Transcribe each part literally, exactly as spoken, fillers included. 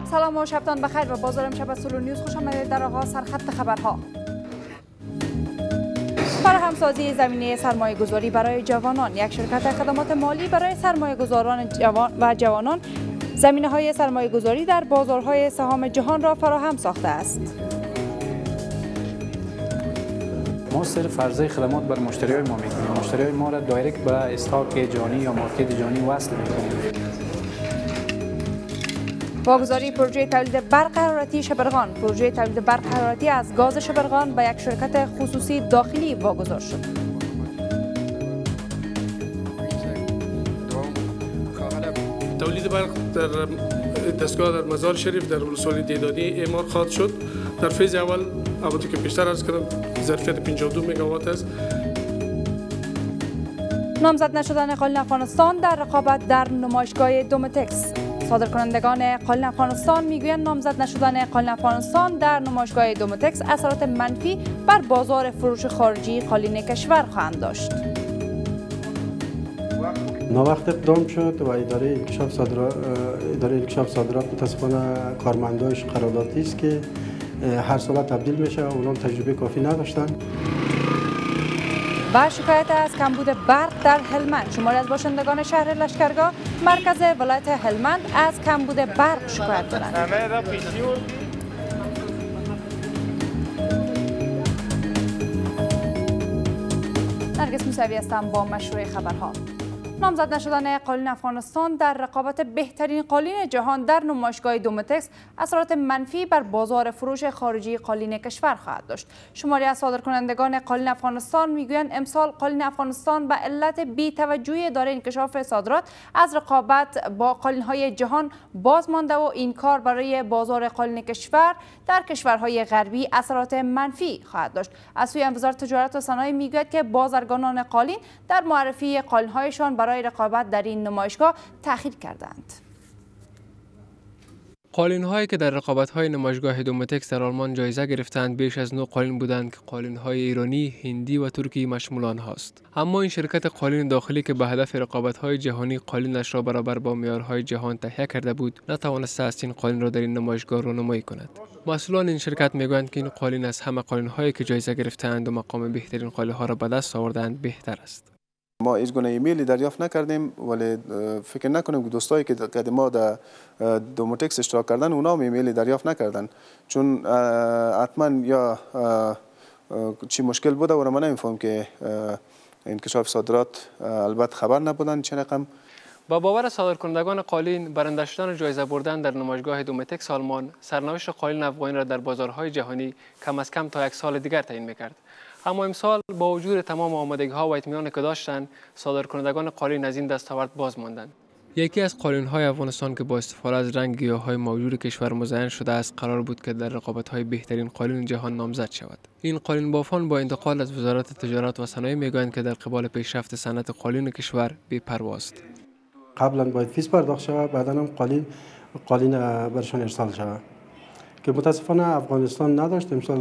سلام و شبتان بخیر و بازار امشب از سولو نیوز خوش آمدید. در آغاز سرخط خبرها: فراهمسازی زمینه سرمایه گذاری برای جوانان. یک شرکت خدمات مالی برای سرمایه گذاران جوان و جوانان زمینه های سرمایه گذاری در بازارهای سهام جهان را فراهم ساخته است. ما صرف عرضه خدمات بر مشتری های ما میکنیم. مشتری های ما را دایرکت به استاک جهانی یا مارکت جهانی وصل میکنیم. واگذاری پروژه تولید برق حرارتی شبرغان. پروژه تولید برق حرارتی از گاز شبرغان به یک شرکت خصوصی داخلی واگذار شد. تولید برق در دستگاه در مزار شریف در ولسوالی دیداری اعمار خواهد شد. در فیز اول البته که پیشتر عرض کردم ظرفیت پنجاه و دو مگاوات است. نامزد نشدن قالین افغانستان در رقابت در نمایشگاه دومتکس. صادرکنندگان قالین افغانستان میگویند نامزد نشدن قالین افغانستان در نمایشگاه دومتکس اثرات منفی بر بازار فروش خارجی قالین کشور خواهند داشت. ناوقت اقدام شد و اداره انکشاف صادرات اداره انکشاف صادرات متاسفانه کارمندایش قراردادی است که هر سال تبدیل میشه. اونها تجربه کافی نداشتن. با شکایت از کمبود برق در هلمند، شماری از باشندگان شهر لشکرگاه مرکز ولایت هلمند از کمبود برق شکایت دارند. نرگس موسوی هستم با مشروع خبرها. نامزد نشدن قالین افغانستان در رقابت بهترین قالین جهان در نمایشگاه دومتکس اثرات منفی بر بازار فروش خارجی قالین کشور خواهد داشت. شماری از صادرکنندگان قالین افغانستان میگویند امسال قالین افغانستان به علت بی‌توجهی اداره انکشاف صادرات از رقابت با قالین‌های جهان باز مانده و این کار برای بازار قالین کشور در کشورهای غربی اثرات منفی خواهد داشت. از سوی وزارت تجارت و صنایع میگوید که بازرگانان قالین در معرفی قالین‌هایشان برای رقابت در این نمایشگاه تأخیر کردند. قالین هایی که در رقابت های نمایشگاه دومتکس در آلمان جایزه گرفتند بیش از نو قالین بودند که قالین های ایرانی، هندی و ترکی مشمول آنها است. اما این شرکت قالین داخلی که به هدف رقابت های جهانی قالینش را برابر با معیارهای جهان تهیه کرده بود، نتوانسته است این قالین را در این نمایشگاه رونمایی کند. مسئولان این شرکت میگویند که این قالین از همه قالین هایی که جایزه گرفتند و مقام بهترین قالین ها را به دست آوردند بهتر است. ما هیچ گونه ایمیلی دریافت نکردیم، ولی فکر نکنیم که دوستایی که قدیم ما در دومتکس اشتراک کردن اونا هم ایمیلی دریافت نکردن، چون حتما یا چی مشکل بوده و من نمیفهم که انکشاف صادرات البته خبر نبودن چه رقم. با باور صادرکنندگان قالین، برنده شدن جایزه بردن در نمایشگاه دومتکس آلمان سرنوشت قالین افغانی را در بازارهای جهانی کم از کم تا یک سال دیگر تعیین می‌کرد. اما امسال با وجود تمام آمادگی‌ها و اطمینانی که داشتند، صادرکنندگان قالین از این دستاورد باز ماندند. یکی از قالین‌های افغانستان که با استفاده از رنگ گیاهای موجود کشور مزین شده است، قرار بود که در رقابت‌های بهترین قالین جهان نامزد شود. این قالین بافان با انتقال از وزارت تجارت و صنایع میگویند که در قبال پیشرفت صنعت قالین کشور بی‌پرواست. قبلا باید فیس پرداخت شود، بعدا هم قالین قالین برشان ارسال شود که متاسفانه افغانستان نداشت. امسال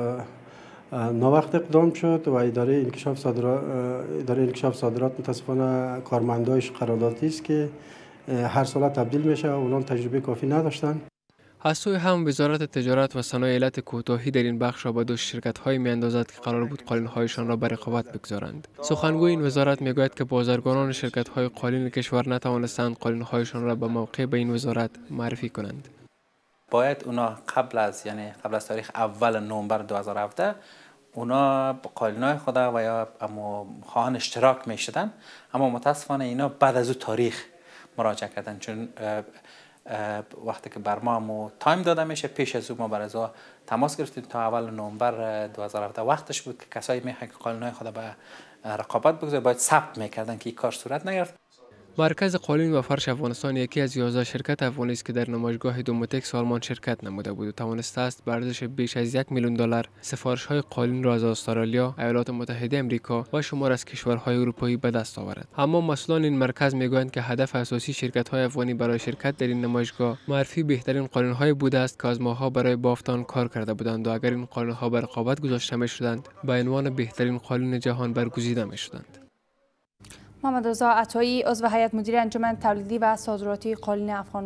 ناوقت اقدام شد و اداره انکشاف صادرات اداره انکشاف صادرات متاسفانه کارمندایش قراردادی است که هر سال تبدیل میشه. اونها تجربه کافی نداشتن. از سوی هم وزارت تجارت و صنایع علت کوتاهی در این بخش را به دو شرکت‌های میاندازد که قرار بود قالین‌هایشان را به رقابت بگذارند. سخنگوی این وزارت میگوید که بازرگانان شرکت‌های قالین کشور نتوانستند قالین‌هایشان را به موقع به این وزارت معرفی کنند. باید اونا قبل از یعنی قبل از تاریخ اول نوامبر دو هزار و هفده اونا قالینای خود و یا اما خواهان اشتراک میشدن، اما متاسفانه اینا بعد از او تاریخ مراجعه کردن، چون وقتی که بر ما هم تایم داده میشه پیش از او ما بر از تماس گرفتیم تا اول نوامبر دو هزار و هفده وقتش بود که کسایی میخوان که قالینای خود به رقابت بگذارن باید ثبت میکردن که این کار صورت نگرفت. مرکز قالین و فرش افغانستان یکی از یازده شرکت افغانی است که در نمایشگاه دومتکس آلمان شرکت نموده بود و توانسته است به ارزش بیش از یک میلیون دلار سفارش‌های قالین را از استرالیا، ایالات متحده آمریکا و شمار از کشورهای اروپایی به دست آورد. اما مسئولان این مرکز میگویند که هدف اساسی شرکت‌های افغانی برای شرکت در این نمایشگاه معرفی بهترین قالین‌های بوده است که از ماه‌ها برای بافتان کار کرده بودند و اگر این قالین‌ها به رقابت گذاشته می‌شدند به عنوان بهترین قالین جهان برگزیده می‌شدند. محمد رضا عطایی عضو هیئت مدیره انجمن تولیدی و صادراتی قالین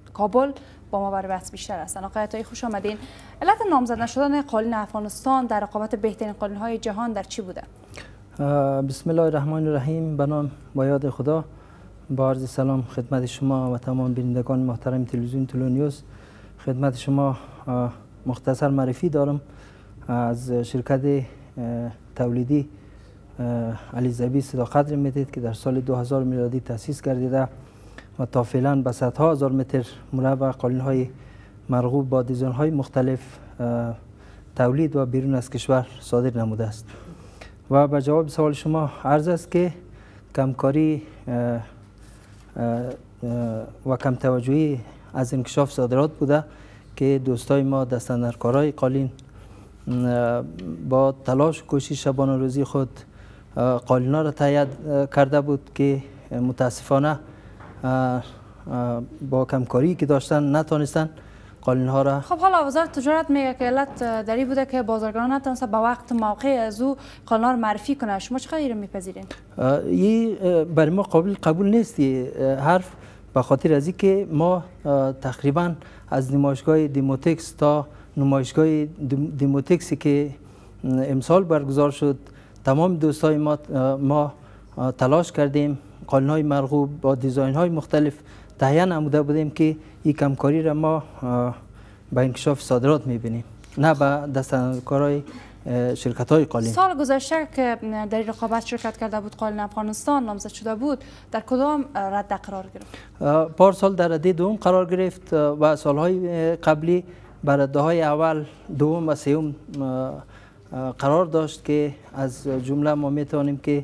کابل با ما برای بحث بیشتر هستند. آقای عطایی خوش آمدین. علت نامزد نشدن قالین افغانستان در رقابت بهترین قالین های جهان در چی بوده؟ بسم الله الرحمن الرحیم. به نام با یاد خدا. با عرض سلام خدمت شما و تمام بینندگان محترم تلویزیون طلوع نیوز. خدمت شما مختصر معرفی دارم از شرکت تولیدی علیزبی صداقت لیمیتد که در سال دو هزار میلادی تأسیس گردیده و تا فعلا به صدها هزار متر مربع قالین های مرغوب با دیزاین های مختلف تولید و بیرون از کشور صادر نموده است. و به جواب سوال شما عرض است که کمکاری و کم توجهی از انکشاف صادرات بوده که دوستای ما دستاندرکارای قالین با تلاش و کوشش شبانه روزی خود قالینا را تهیه کرده بود که متاسفانه با کمکاری که داشتن نتونستن قالین ها را. خب حالا وزارت تجارت میگه که علت در این بوده که بازارگران نتونسته به وقت موقع از او قالین ها را معرفی کنه. شما چقدر این میپذیرین؟ این برای ما قابل قبول نیست حرف، به خاطر از اینکه ما تقریبا از نمایشگاه دیموتکس تا نمایشگاه دیموتکسی که امسال برگزار شد تمام دوستای ما ما تلاش کردیم قالین های مرغوب با دیزاین های مختلف تهیه نموده بودیم که این کمکاری را ما به انکشاف صادرات میبینیم، نه به دستاندرکارای شرکت های قالین. سال گذشته که در رقابت شرکت کرده بود قالین افغانستان نامزد شده بود، در کدام رده قرار گرفت؟ پارسال در رده دوم قرار گرفت و سالهای قبلی بر رده های اول، دوم و سوم قرار داشت که از جمله ما میتوانیم که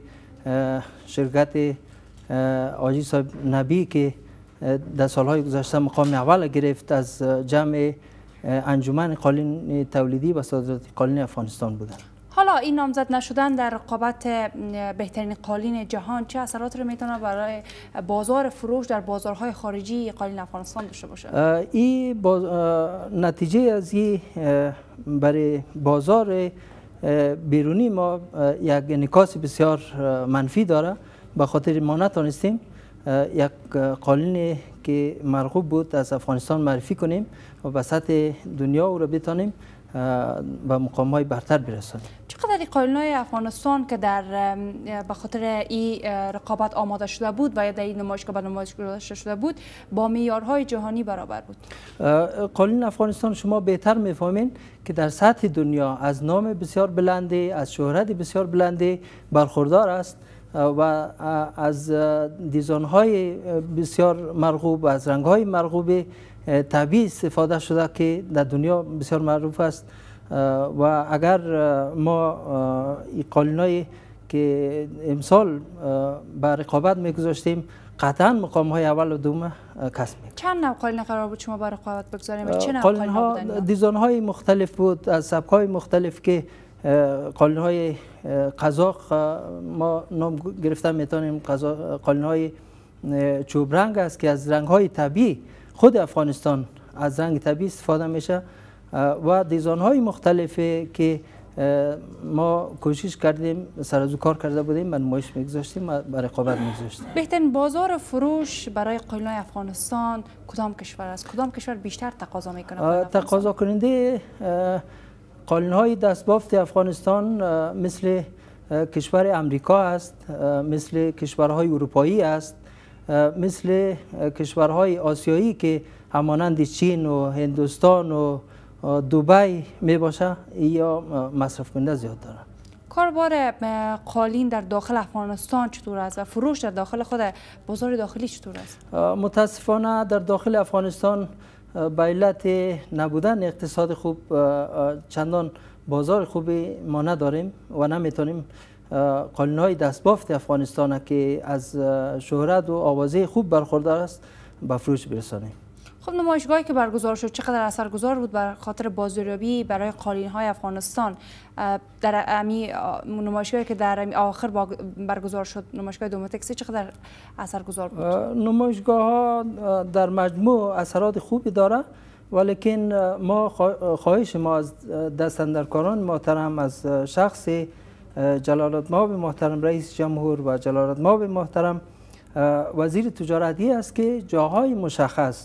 شرکت آجی صاحب نبی که در سالهای گذشته مقام اول گرفت از جمع انجمن قالین تولیدی و صادرات قالین افغانستان بودند. حالا این نامزد نشدن در رقابت بهترین قالین جهان چه اثرات رو میتونه برای بازار فروش در بازارهای خارجی قالین افغانستان داشته باشه؟ این باز... نتیجه از این برای بازار بیرونی ما یک انعکاس بسیار منفی داره، به خاطر ما نتونستیم یک قالینی که مرغوب بود از افغانستان معرفی کنیم و به سطح دنیا او را بتانیم به مقام های برتر برسانیم. چقدر این قالین های افغانستان که در به خاطر این رقابت آماده شده بود و یا در این نمایشگاه به نمایش گذاشته شده بود با معیارهای جهانی برابر بود؟ قالین افغانستان شما بهتر میفهمین که در سطح دنیا از نام بسیار بلندی، از شهرت بسیار بلندی برخوردار است و از دیزاین های بسیار مرغوب، از رنگ های مرغوب طبیعی استفاده شده که در دنیا بسیار معروف است. و اگر ما این قالینایی که امسال به رقابت میگذاشتیم قطعا مقام های اول و دوم کسب میکنیم. چند نوع قالین قرار بود شما به رقابت بگذاریم؟ چه نوع قالین ها دیزاین های مختلف بود، از سبک های مختلف که قالین های قزاق ما نام گرفتن میتونیم. قالین های چوب رنگ است که از رنگ های طبیعی خود افغانستان از رنگ طبیعی استفاده میشه و دیزاین های مختلفی که ما کوشش کردیم سر از کار کرده بودیم و نمایش میگذاشتیم و به رقابت میگذاشتیم. بهترین بازار فروش برای قالین های افغانستان کدام کشور است؟ کدام کشور بیشتر تقاضا میکنه؟ تقاضا کننده قالین های دستبافت افغانستان مثل کشور امریکا است، مثل کشورهای اروپایی است، مثل کشورهای آسیایی که همانند چین و هندوستان و دبی می باشه یا مصرف کننده زیاد داره. کاربار قالین در داخل افغانستان چطور است و فروش در داخل خود بازار داخلی چطور است؟ متاسفانه در داخل افغانستان به علت نبودن اقتصاد خوب چندان بازار خوبی ما نداریم و نمیتونیم قالین های دستبافت افغانستان که از شهرت و آوازه خوب برخوردار است به فروش برسانیم. خب نمایشگاهی که برگزار شد چقدر اثرگذار بود بر خاطر بازاریابی برای قالین های افغانستان؟ در امی نمایشگاهی که در امی آخر برگزار شد نمایشگاه دومتکسی چقدر اثرگذار بود؟ نمایشگاه ها در مجموع اثرات خوبی داره، ولیکن ما خواهش ما از دستاندرکاران محترم، از شخص جلالتمآب محترم رئیس جمهور و جلالتمآب محترم وزیر تجارتی است که جاهای مشخص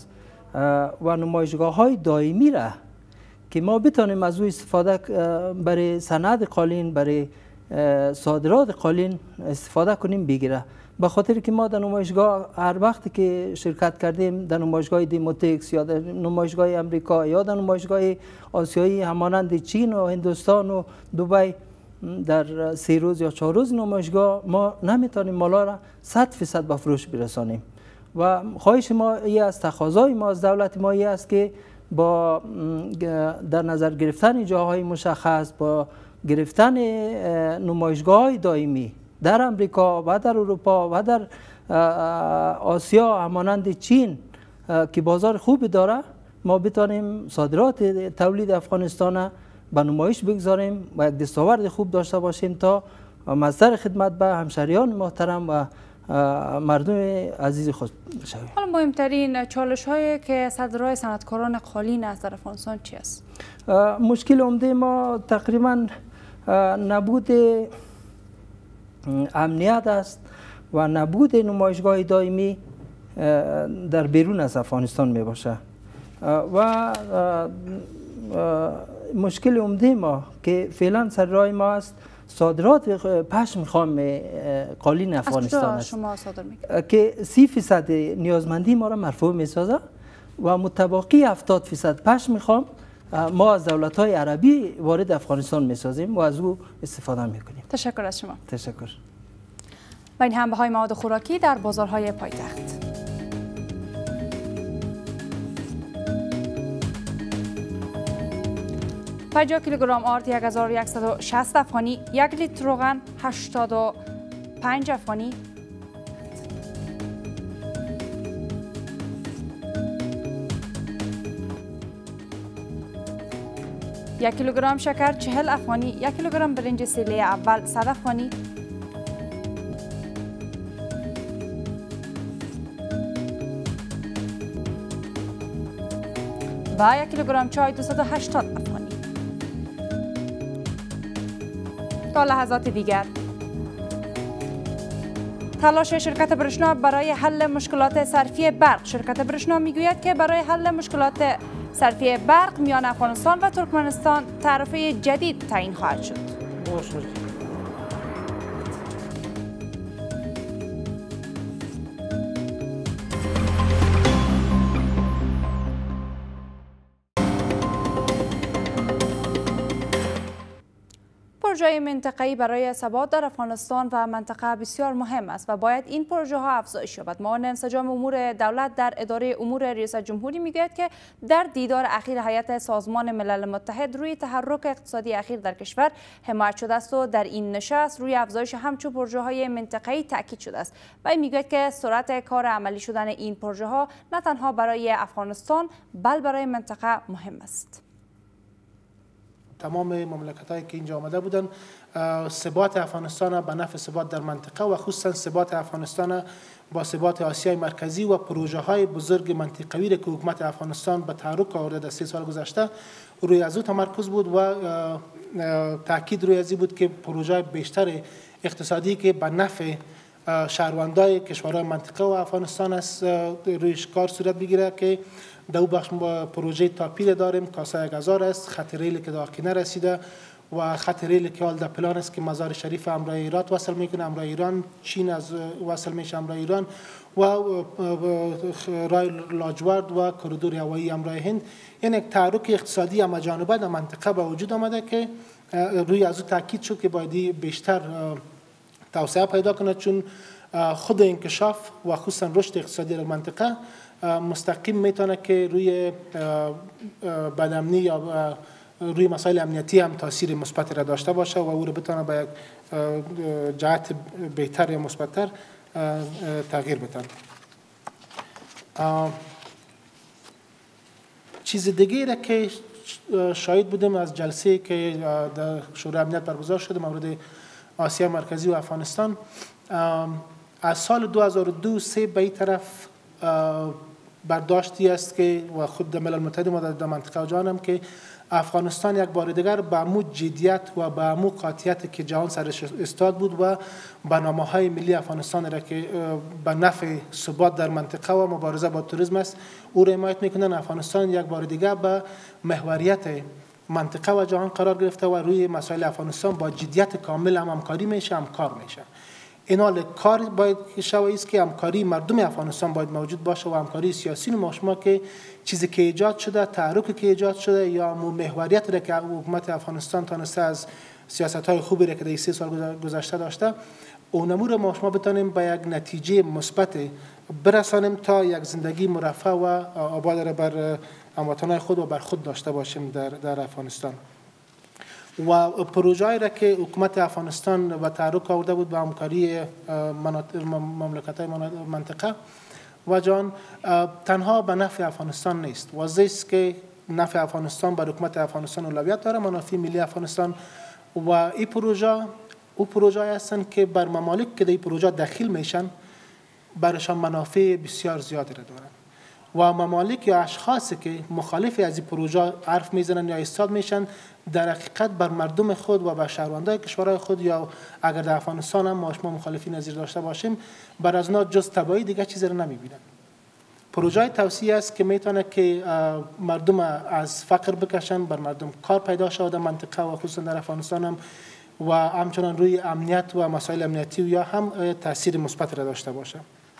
و نمایشگاه های دائمی را که ما بتانیم از او استفاده برای صنعت قالین، برای صادرات قالین استفاده کنیم بگیره. به خاطر که ما در نمایشگاه هر وقتی که شرکت کردیم در نمایشگاه دیموتکس یا در نمایشگاه امریکا یا در نمایشگاه آسیایی همانند چین و هندوستان و دبی در سه روز یا چهار روز نمایشگاه ما نمیتونیم مالا را صد فیصد به فروش برسانیم و خواهش ما ای است، تقاضای ما از دولت ما ای است که با در نظر گرفتن جاهای مشخص، با گرفتن نمایشگاه های دائمی در امریکا و در اروپا و در آسیا همانند چین که بازار خوبی داره، ما بتانیم صادرات تولید افغانستان به نمایش بگذاریم و یک دستاورد خوب داشته باشیم تا مصدر خدمت به همشهریان محترم و مردم عزیز خود بشویم. حالا مهمترین چالش هایی که صدرهای صنعتکاران قالین است در افغانستان چی است؟ مشکل عمده ما تقریبا نبود امنیت است و نبود نمایشگاه دائمی در بیرون از افغانستان می باشه و مشکل عمده ما که فعلا سر راه ما است صادرات پشم خام قالین افغانستان است شما صادر میکنید که سی فیصد نیازمندی ما را مرفوع می سازه و متباقی هفتاد فیصد پشم خام ما از دولت های عربی وارد افغانستان می سازیم و از او استفاده می کنیم. تشکر از شما. تشکر. و این هم بهای مواد خوراکی در بازارهای پایتخت. پنجاه کیلوگرم آرد یک هزار و صد و شصت افغانی، یک لیتر روغن هشتاد و پنج افغانی، یک کیلوگرم شکر چهل افغانی، یک کیلوگرم برنج سیلی اول صد افغانی، و یک کیلوگرم چای دویست و هشتاد افغانی. تا لحظات دیگر تلاش شرکت برشنا برای حل مشکلات صرفی برق. شرکت برشنا میگوید که برای حل مشکلات صرفی برق میان افغانستان و ترکمنستان تعرفه جدید تعیین خواهد شد. پروژه منطقه‌ای برای ثبات در افغانستان و منطقه بسیار مهم است و باید این پروژه ها افزایش یابد. معاون انسجام امور دولت در اداره امور ریاست جمهوری میگوید که در دیدار اخیر هیئت سازمان ملل متحد روی تحرک اقتصادی اخیر در کشور حمایت شده است و در این نشست روی افزایش همچون پروژه های منطقه‌ای تاکید شده است و این میگوید که سرعت کار عملی شدن این پروژه ها نه تنها برای افغانستان بل برای منطقه مهم است. تمام مملکت‌هایی که اینجا آمده بودن ثبات افغانستان به نفع ثبات در منطقه و خصوصا ثبات افغانستان با ثبات آسیای مرکزی و پروژه های بزرگ منطقوی که حکومت افغانستان به تحرک آورده در سه سال گذشته روی از او تمرکز بود و تاکید روی از این بود که پروژه بیشتر اقتصادی که به نفع شهروندای کشورهای منطقه و افغانستان است رویش کار صورت بگیره که دو بخش پروژه تاپیل داریم کاسه یک هزار است، خط ریل که داخل نرسیده و خط ریل که حال در پلان است که مزار شریف امرای ایران وصل میکنه، امرای ایران چین از وصل میشه امرای ایران و رای لاجورد و کریدور هوایی امرای هند. یعنی یک تحرک اقتصادی همه جانبه در منطقه به وجود آمده که روی از او تاکید شد که باید بیشتر توسعه پیدا کنه چون خود انکشاف و خصوصا رشد اقتصادی در منطقه مستقیم میتونه که روی بدامنی یا روی مسائل امنیتی هم تاثیر مثبت را داشته باشه و او را بتونه به یک جهت بهتر یا مثبت‌تر تغییر بده. چیز دیگه را که شاهد بودیم از جلسه که در شورای امنیت برگزار شده مورد آسیا مرکزی و افغانستان، از سال دو هزار و دو سه به این طرف برداشتی است که و خود ملل متحد ما در منطقه جهان که افغانستان یک بار دیگر به امو جدیت و به امو قاطعیت که جهان سرش استاد بود و برنامه‌های ملی افغانستان را که به نفع ثبات در منطقه و مبارزه با تروریسم است او را حمایت میکنند. افغانستان یک بار دیگر به محوریت منطقه و جهان قرار گرفته و روی مسائل افغانستان با جدیت کامل هم همکاری میشه، همکار میشه. این حال کار باید شوی است که همکاری مردم افغانستان باید موجود باشه و همکاری سیاسی ما شما که چیزی که ایجاد شده، تحرکی که ایجاد شده یا محوریت را که حکومت افغانستان تانسته از سیاست‌های خوبی را که در سه سال گذشته داشته، اونمو را ما شما بتانیم به یک نتیجه مثبت برسانیم تا یک زندگی مرفه و آباد را بر هموطنان خود و بر خود داشته باشیم در در افغانستان. و پروژه‌ای را که حکومت افغانستان و تحرک آورده بود به همکاری مملکت‌های منطقه و جان تنها به نفع افغانستان نیست. واضح است که نفع افغانستان بر حکومت افغانستان اولویت داره، منافع ملی افغانستان و این پروژه او پروژه‌ای هستند که بر ممالک که در این پروژه داخل میشن برشان منافع بسیار زیادی را دارند و ممالک یا اشخاصی که مخالف از این پروژه حرف میزنن یا ایستاد میشن در حقیقت بر مردم خود و بر شهروندان کشورهای خود یا اگر در افغانستان هم ما شما مخالفی نظیر داشته باشیم بر از اونا جز تبعی دیگه چیزی را نمیبینن. پروژه توسعه است که میتونه که مردم از فقر بکشن، بر مردم کار پیدا شود در منطقه و خصوصا در افغانستان هم و همچنان روی امنیت و مسائل امنیتی یا هم تاثیر مثبت را داشته باشه.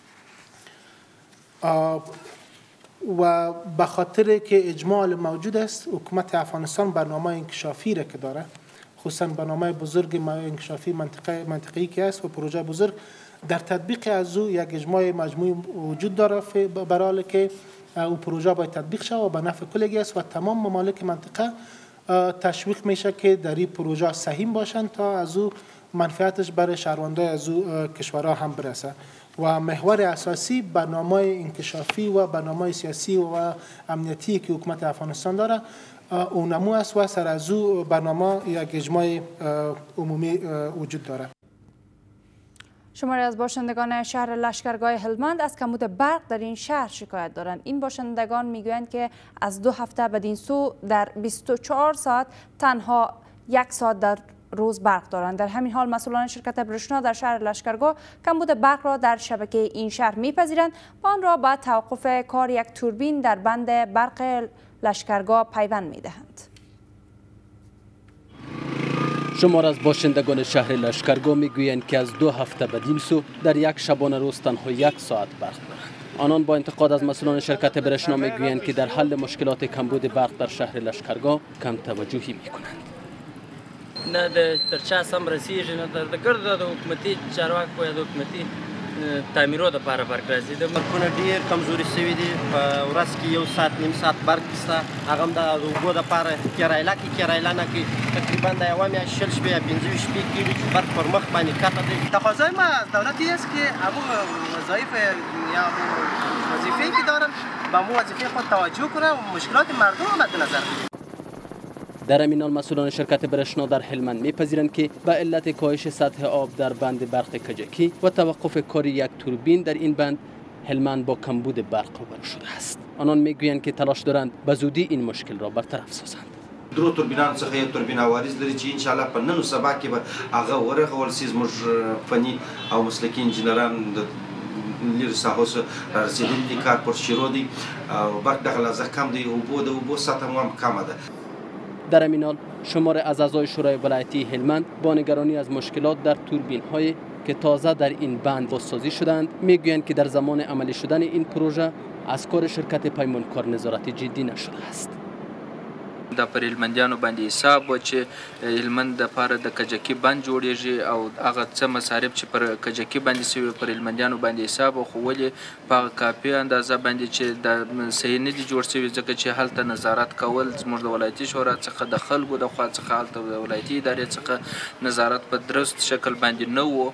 و به خاطر که اجماع موجود است حکومت افغانستان برنامه انکشافی را که داره، خصوصا برنامه بزرگ انکشافی منطقه منطقه‌ای که است و پروژه بزرگ در تطبیق از او یک اجماع مجموعی وجود داره برای حالی که او پروژه باید تطبیق شود و به نفع کلگی است و تمام ممالک منطقه تشویق میشه که در این پروژه سهیم باشند تا از او منفعتش برای شهروندان از او کشورها هم برسه و محور اساسی برنامه انکشافی و برنامه سیاسی و امنیتی که حکومت افغانستان داره اونمو است و سر از او برنامه یک اجماع عمومی وجود داره. شماری از باشندگان شهر لشکرگاه هلمند از کمبود برق در این شهر شکایت دارند. این باشندگان میگویند که از دو هفته بدین سو در بیست و چهار ساعت تنها یک ساعت در روز برق دارند. در همین حال مسئولان شرکت برشنا در شهر لشکرگاه کمبود برق را در شبکه این شهر میپذیرند و آن را با توقف کار یک توربین در بند برق لشکرگاه پیوند میدهند. شمار از باشندگان شهر لشکرگاه میگویند که از دو هفته بدین سو در یک شبانه روز تنها یک ساعت برق دارند. آنان با انتقاد از مسئولان شرکت برشنا میگویند که در حل مشکلات کمبود برق در شهر لشکرگاه کم توجهی میکنند. نه د تر چا سم رسیږي نه د ګرد د حکومتي چارواکو یا د حکومتي تعمیرو د لپاره برق راځي. د برقونه ډېر کمزوري شوي دي. په ورځ کې یو ساعت نیم ساعت برق شته، هغه هم د اوبو دپاره کرایله کې کرایله کې تقریبا د یوه میاشت شل شپې یا پنځه ویشت شپې کېږي چې برق پر مخ باندې کته دی. تقاضای ما از دولتی است که همون وظایف یا وظیفه‌ای که دارن به همون وظیفه خود توجه کنه و مشکلات مردم رو مد نظر بگیره. در همین حال مسئولان شرکت برشنا در هلمند میپذیرند که به علت کاهش سطح آب در بند برق کجکی و توقف کار یک توربین در این بند هلمند با کمبود برق روبرو شده است. آنان میگویند که تلاش دارند به زودی این مشکل را برطرف سازند. درو توربینانو څخه یو توربین عوارض لري چې ان شاء الله په نن او سبا کې به هغه ورغول سي زموږ فني او مسلکي انجینران د لري ساحو سره رسیدلي دي، کار پر شروع دي او برق دغه لازم کم دی، اوبو د اوبو سطح هم کمه ده. در همین حال شمار از اعضای شورای ولایتی هلمند با نگرانی از مشکلات در توربین های که تازه در این بند بازسازی شدند میگویند که در زمان عملی شدن این پروژه از کار شرکت پیمانکار نظارت جدی نشده است. دا پر هلمندیانو باندې حساب و چې هلمند د پاره د کجکی بند جوړیږي او هغه څه مصارف چې پر کجکی باندې سوي پر هلمندیانو باندې حساب خو ولې په کافي اندازه باندې چې د صحیح نه دي جوړ شوي ځکه چې هلته نظارت کول زموږ د ولایتي شورا څخه د خلکو د خوا څخه هلته د ولایتي ادارې څخه نظارت په درست شکل باندې نه و.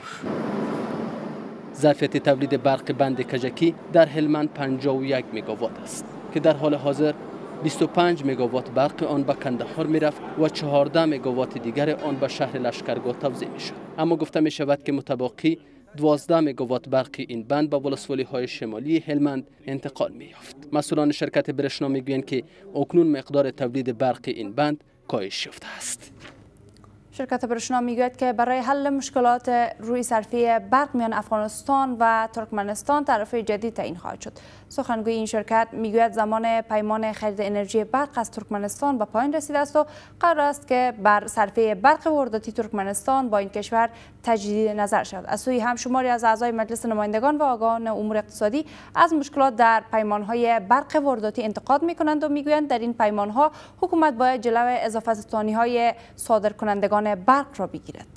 ظرفیت تولید برق بند کجکی در هلمند پنجاه و یک مگاوات است که در حال حاضر بیست و پنج مگاوات برق آن به کندهار می رفت و چهارده مگاوات دیگر آن به شهر لشکرگاه توزیع می شد. اما گفته می شود که متباقی دوازده مگاوات برق این بند به ولسوالی های شمالی هلمند انتقال می یافت. مسئولان شرکت برشنا میگویند که اکنون مقدار تولید برق این بند کاهش یافته است. شرکت برشنا میگوید که برای حل مشکلات روی صرفه برق میان افغانستان و ترکمنستان تعرفه جدید تعیین خواهد شد. سخنگوی این شرکت میگوید زمان پیمان خرید انرژی برق از ترکمنستان به پایان رسیده است و قرار است که بر صرفه برق وارداتی ترکمنستان با این کشور تجدید نظر شود. از سوی هم شماری از اعضای مجلس نمایندگان و آگاهان امور اقتصادی از مشکلات در پیمانهای برق وارداتی انتقاد میکنند و میگویند در این پیمانها حکومت باید جلو اضافه ثانیهای صادرکنندگان برق را بگیرد.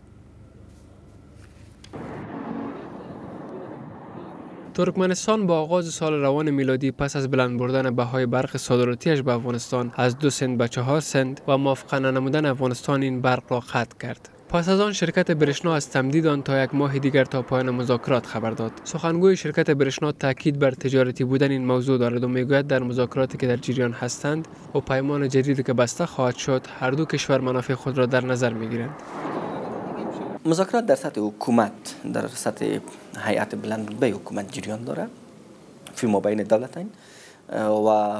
ترکمنستان با آغاز سال روان میلادی پس از بلند بردن بهای برق صادراتیش به افغانستان از دو سنت به چهار سنت و موافقانه نمودن افغانستان این برق را قطع کرد. پس از آن شرکت برشنا از تمدید آن تا یک ماه دیگر تا پایان مذاکرات خبر داد. سخنگوی شرکت برشنا تاکید بر تجارتی بودن این موضوع دارد و میگوید در مذاکراتی که در جریان هستند و پیمان جدیدی که بسته خواهد شد هر دو کشور منافع خود را در نظر میگیرند. مذاکرات در سطح حکومت در سطح هیئت بلندرتبه حکومت جریان دارد فی مابین دولتین و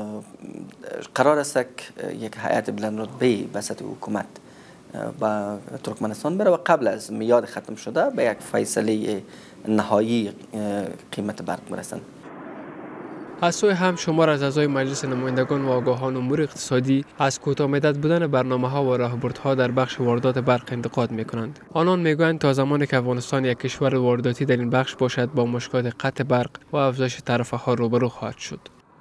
قرار است یک هیئت بلندرتبه به سطح حکومت با ترکمنستان بره و قبل از میاد ختم شده به یک فیصله نهایی قیمت برق برسند. از سوی هم شمار از اعضای مجلس نمایندگان و آگاهان امور اقتصادی از کوتاه مدت بودن برنامه‌ها و راهبردها در بخش واردات برق انتقاد می‌کنند. آنان می‌گویند تا زمانی که افغانستان یک کشور وارداتی در این بخش باشد با مشکلات قطع برق و افزایش تعرفه‌ها روبرو خواهد شد.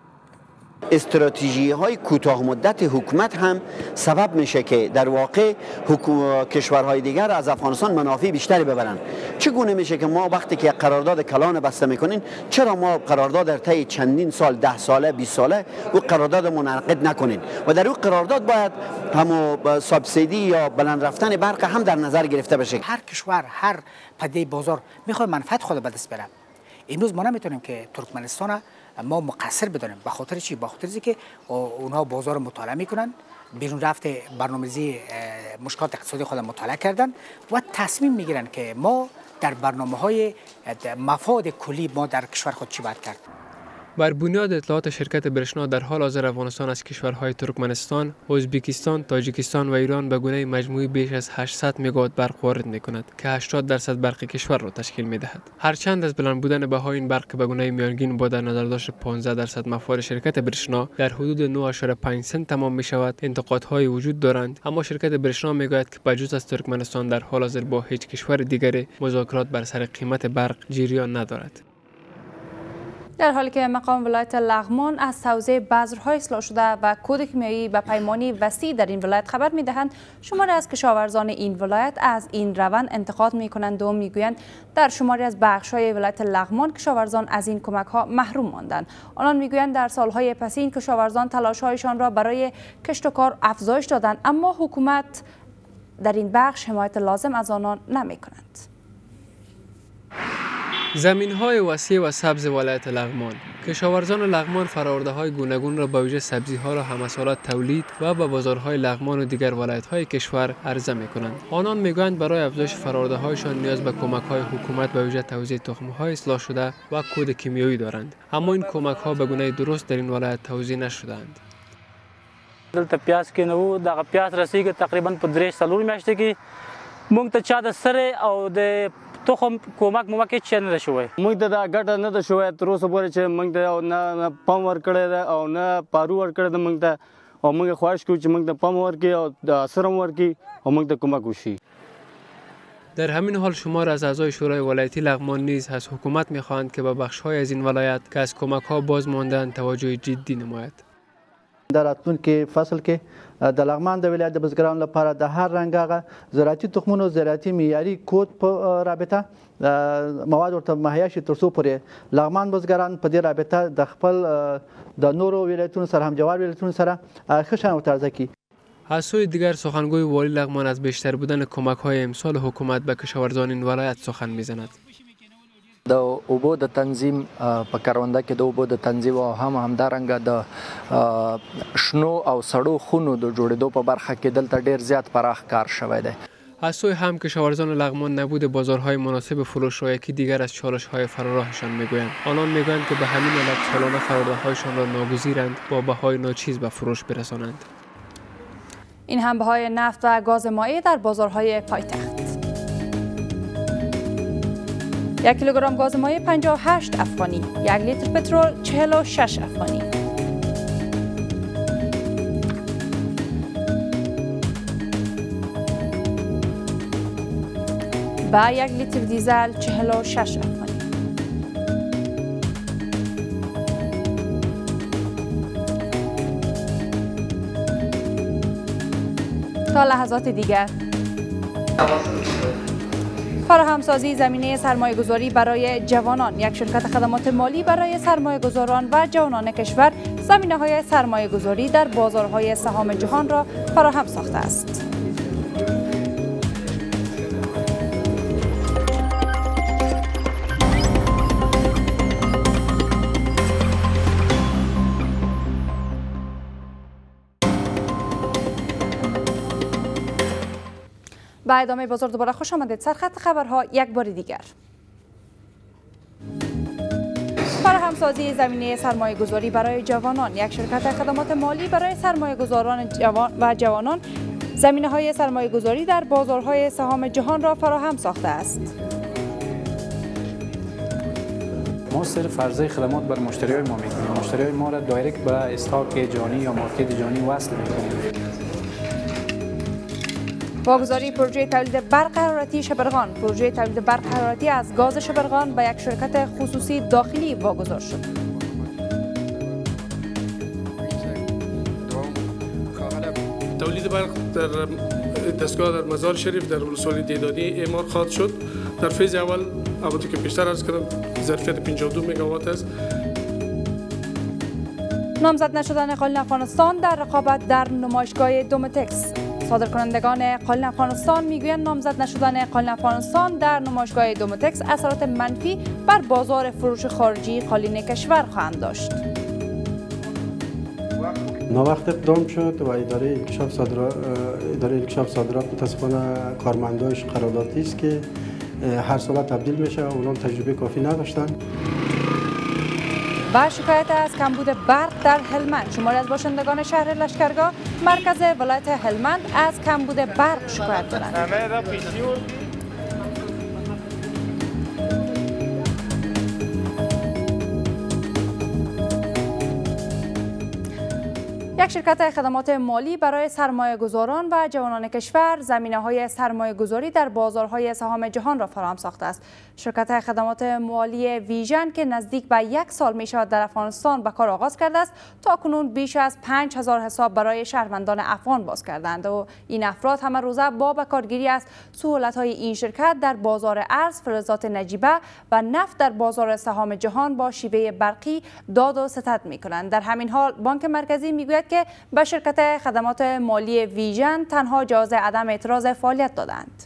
استراتژی های کوتاه مدت حکومت هم سبب میشه که در واقع کشورهای دیگر از افغانستان منافع بیشتری ببرن. چگونه میشه که ما وقتی که قرارداد کلان بسته میکنین چرا ما قرارداد در طی چندین سال ده ساله بیست ساله او قرارداد منعقد نکنین و در اون قرارداد باید همو سابسیدی یا بلند رفتن برق هم در نظر گرفته بشه. هر کشور هر پدیده بازار میخواد منفعت خود به دست بره. امروز ما نمیتونیم که ترکمنستان ما مقصر بدانیم. به خاطر چی؟ به خاطر که اونها بازار مطالعه میکنن، بیرون رفته برنامه‌ریزی مشکلات اقتصادی خود مطالعه کردن و تصمیم میگیرن که ما در برنامه‌های مفاد کلی ما در کشور خود چی باید کرد. بر بنیاد اطلاعات شرکت برشنا در حال حاضر افغانستان از کشورهای ترکمنستان، ازبکستان، تاجیکستان و ایران به گونه مجموعی بیش از هشتصد مگاوات برق وارد می‌کند که هشتاد درصد برق کشور را تشکیل می‌دهد. هرچند از بلند بودن بهای این برق به گونه میانگین با در نظر داشت پانزده درصد مفاد شرکت برشنا در حدود نه و پنج سنت تمام می‌شود، انتقادهای وجود دارند، اما شرکت برشنا می‌گوید که بجز از ترکمنستان در حال حاضر با هیچ کشور دیگری مذاکرات بر سر قیمت برق جریان ندارد. در حالی که مقام ولایت لغمان از توزیع بذرهای اصلاح شده و کود کیمیایی به پیمانی وسیع در این ولایت خبر می‌دهند، شماری از کشاورزان این ولایت از این روند انتقاد می‌کنند و می‌گویند در شماری از بخش‌های ولایت لغمان کشاورزان از این کمک‌ها محروم ماندند. آنان می‌گویند در سال‌های پسین کشاورزان تلاش‌هایشان را برای کشت و کار افزایش دادند، اما حکومت در این بخش حمایت لازم از آنان نمی‌کند. زمین‌های وسیع و سبز ولایت لغمان. کشاورزان لغمان فرآورده‌های گوناگون را با ویژه سبزی‌ها را هم‌سالات تولید و به بازارهای لغمان و دیگر ولایت‌های کشور عرضه می‌کنند. آنان می‌گویند برای افزایش فرآورده‌هایشان نیاز به کمک‌های حکومت به ویژه توزیع تخم‌های اصلاح شده و کود کیمیایی دارند، اما این کمک‌ها به گونه درست در این ولایت توزیع نشده‌اند. دلته پیاز کې نو دغه پیاز رسیږي تقریبا په درې څلور میاشتې کې موږ ته چا د سره او د تخم کومک مومک هیڅ نه شوی. موږ ته دا ګټه نه ده شوی تر اوسه پورې چې موږ ته نه پم ورکړی ده او نه پارو ورکړی ده موږ ته، او موږ خواهش کوو چې موږ ته پم ورکړي او د اثر هم ورکړي او موږ ته کمک وشي. در همین حال شمار از اعضای شورای ولایتی لغمان نیز از حکومت می‌خواهند که به بخش‌های از این ولایت که از کمک‌ها باز مانده‌اند توجه جدی نماید. در راتلونکي فصل کې د لغمان د ولایت د بزګرانو لپاره د هر رنګ هغه زراعتي تخمونو زراعتي معیاري کود په رابطه مواد ورته مهیا شي تر څو پورې لغمان بزګران په دې رابطه د خپل د نورو ولایتونو سره همجوار ولایتونو سره ښه شان ورته عرضه کړي. از سوی دیگر سخنگوی والی لغمان از بیشتر بودن کمک‌های امسال حکومت به کشاورزان این ولایت سخن می‌زند. د اوبو د تنظیم په کرونده کې د اوبو د تنظیم او هم همدارنګه د شنو او سړو خونو د جوړېدو په برخه کې دلته ډیر زیات پراخ کار شوی دی. از سوی هم کشاورزان لغمان نبود بازارهای مناسب فروش را یکی دیگر از چالش‌های فراراهشان میگویند. آنان میگویند که به همین علت سالانه فرآورده‌هایشان را ناگزیرند با بهای ناچیز به فروش برسانند. این هم بهای نفت و گاز مایع در بازارهای پایتخت. یک کیلوگرم گاز مایع پنجاه و هشت افغانی، یک لیتر پترول چهل و شش افغانی. و یک لیتر دیزل چهل و شش افغانی. تا لحظات دیگر. فراهمسازی زمینه سرمایه‌گذاری برای جوانان. یک شرکت خدمات مالی برای سرمایه‌گذاران و جوانان کشور زمینه‌های سرمایه‌گذاری در بازارهای سهام جهان را فراهم ساخته است. به ادامه بازار دوباره خوش آمدید. سرخط خبرها یک بار دیگر. فراهمسازی زمینه سرمایه گذاری برای جوانان. یک شرکت خدمات مالی برای سرمایه گذاران جوان و جوانان زمینه های سرمایه گذاری در بازارهای سهام جهان را فراهم ساخته است. ما صرف عرضه خدمات بر مشتری های ما میکنیم. مشتری های ما را دایرکت به استاک جهانی یا مارکت جهانی وصل میکنیم. واگذاری پروژه تولید برق حرارتی شبرغان. پروژه تولید برق حرارتی از گاز شبرغان به یک شرکت خصوصی داخلی واگذار شد. تولید برق در دستگاه در مزار شریف در ولسوالی دیدادی اعمار خواهد شد. در فیز اول البته که بیشتر عرض کردم ظرفیت پنجاه و دو مگاوات است. نامزد نشدن قالین افغانستان در رقابت در نمایشگاه دومتکس. صادرکنندگان قالین افغانستان میگویند نامزد نشدن قالین افغانستان در نمایشگاه دومتکس اثرات منفی بر بازار فروش خارجی قالین کشور خواهند داشت. ناوقت اقدام شد و اداره انکشاف صادرات اداره انکشاف صادرات متاسفانه کارمنداش قراردادی است که هر سال تبدیل میشه و اونها تجربه کافی نداشتن. با شکایت از کمبود برق در هلمند. شماری از باشندگان شهر لشکرگاه مرکز ولایت هلمند از کمبود برق شکایت دارند. یک شرکت خدمات مالی برای سرمایه گذاران و جوانان کشور زمینه های سرمایه گذاری در بازارهای سهام جهان را فراهم ساخته است. شرکت خدمات مالی ویژن که نزدیک به یک سال می شود در افغانستان به کار آغاز کرده است، تا کنون بیش از پنج هزار حساب برای شهروندان افغان باز کردند و این افراد همه روزه با بکارگیری از سهولت های این شرکت در بازار ارز، فلزات نجیبه و نفت در بازار سهام جهان با شیوه برقی داد و ستد می کنند. در همین حال بانک مرکزی می گوید که به شرکت خدمات مالی ویژن تنها جواز عدم اعتراض فعالیت دادند.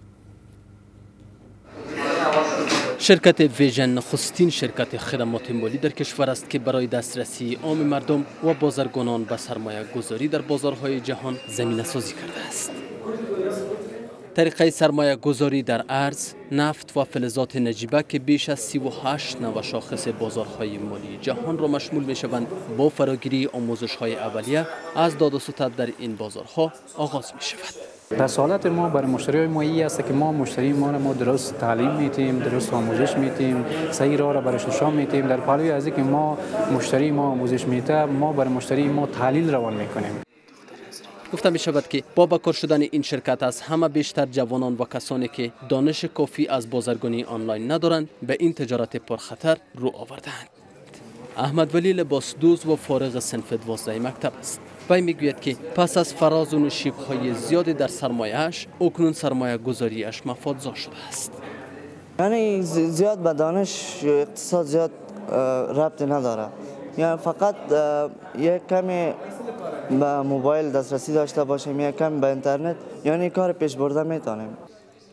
شرکت ویژن نخستین شرکت خدمات مالی در کشور است که برای دسترسی عام مردم و بازرگانان به سرمایه گذاری در بازارهای جهان زمینه سازی کرده است. طریقه سرمایه گذاری در ارز، نفت و فلزات نجیبه که بیش از سی و هشت نوع شاخص بازارهای مالی جهان را مشمول می شوند، با فراگیری آموزش های اولیه از داد و ستد در این بازارها آغاز می شود. رسالت ما برای مشتری های ما این است که ما مشتری ما را ما درست تعلیم میتیم، درست آموزش میتیم، صحیح راه را برایش نشان میتیم. در پهلوی از اینکه ما مشتری ما آموزش میده، ما برای مشتری ما تحلیل روان میکنیم. گفته می شود که با بکار شدن این شرکت از همه بیشتر جوانان و کسانی که دانش کافی از بازرگانی آنلاین ندارند به این تجارت پرخطر رو آوردند. احمد ولی لباس دوز و فارغ صنف دوازده مکتب است. وی میگوید که پس از فراز و نشیب‌های زیادی در سرمایه‌اش، اکنون سرمایه گذاریش مفادزا شده است. یعنی زیاد به دانش اقتصاد زیاد ربطی نداره. یعنی فقط یک کمی به موبایل دسترسی داشته باشیم، یک کمی به اینترنت، یعنی کار پیش برده میتونیم.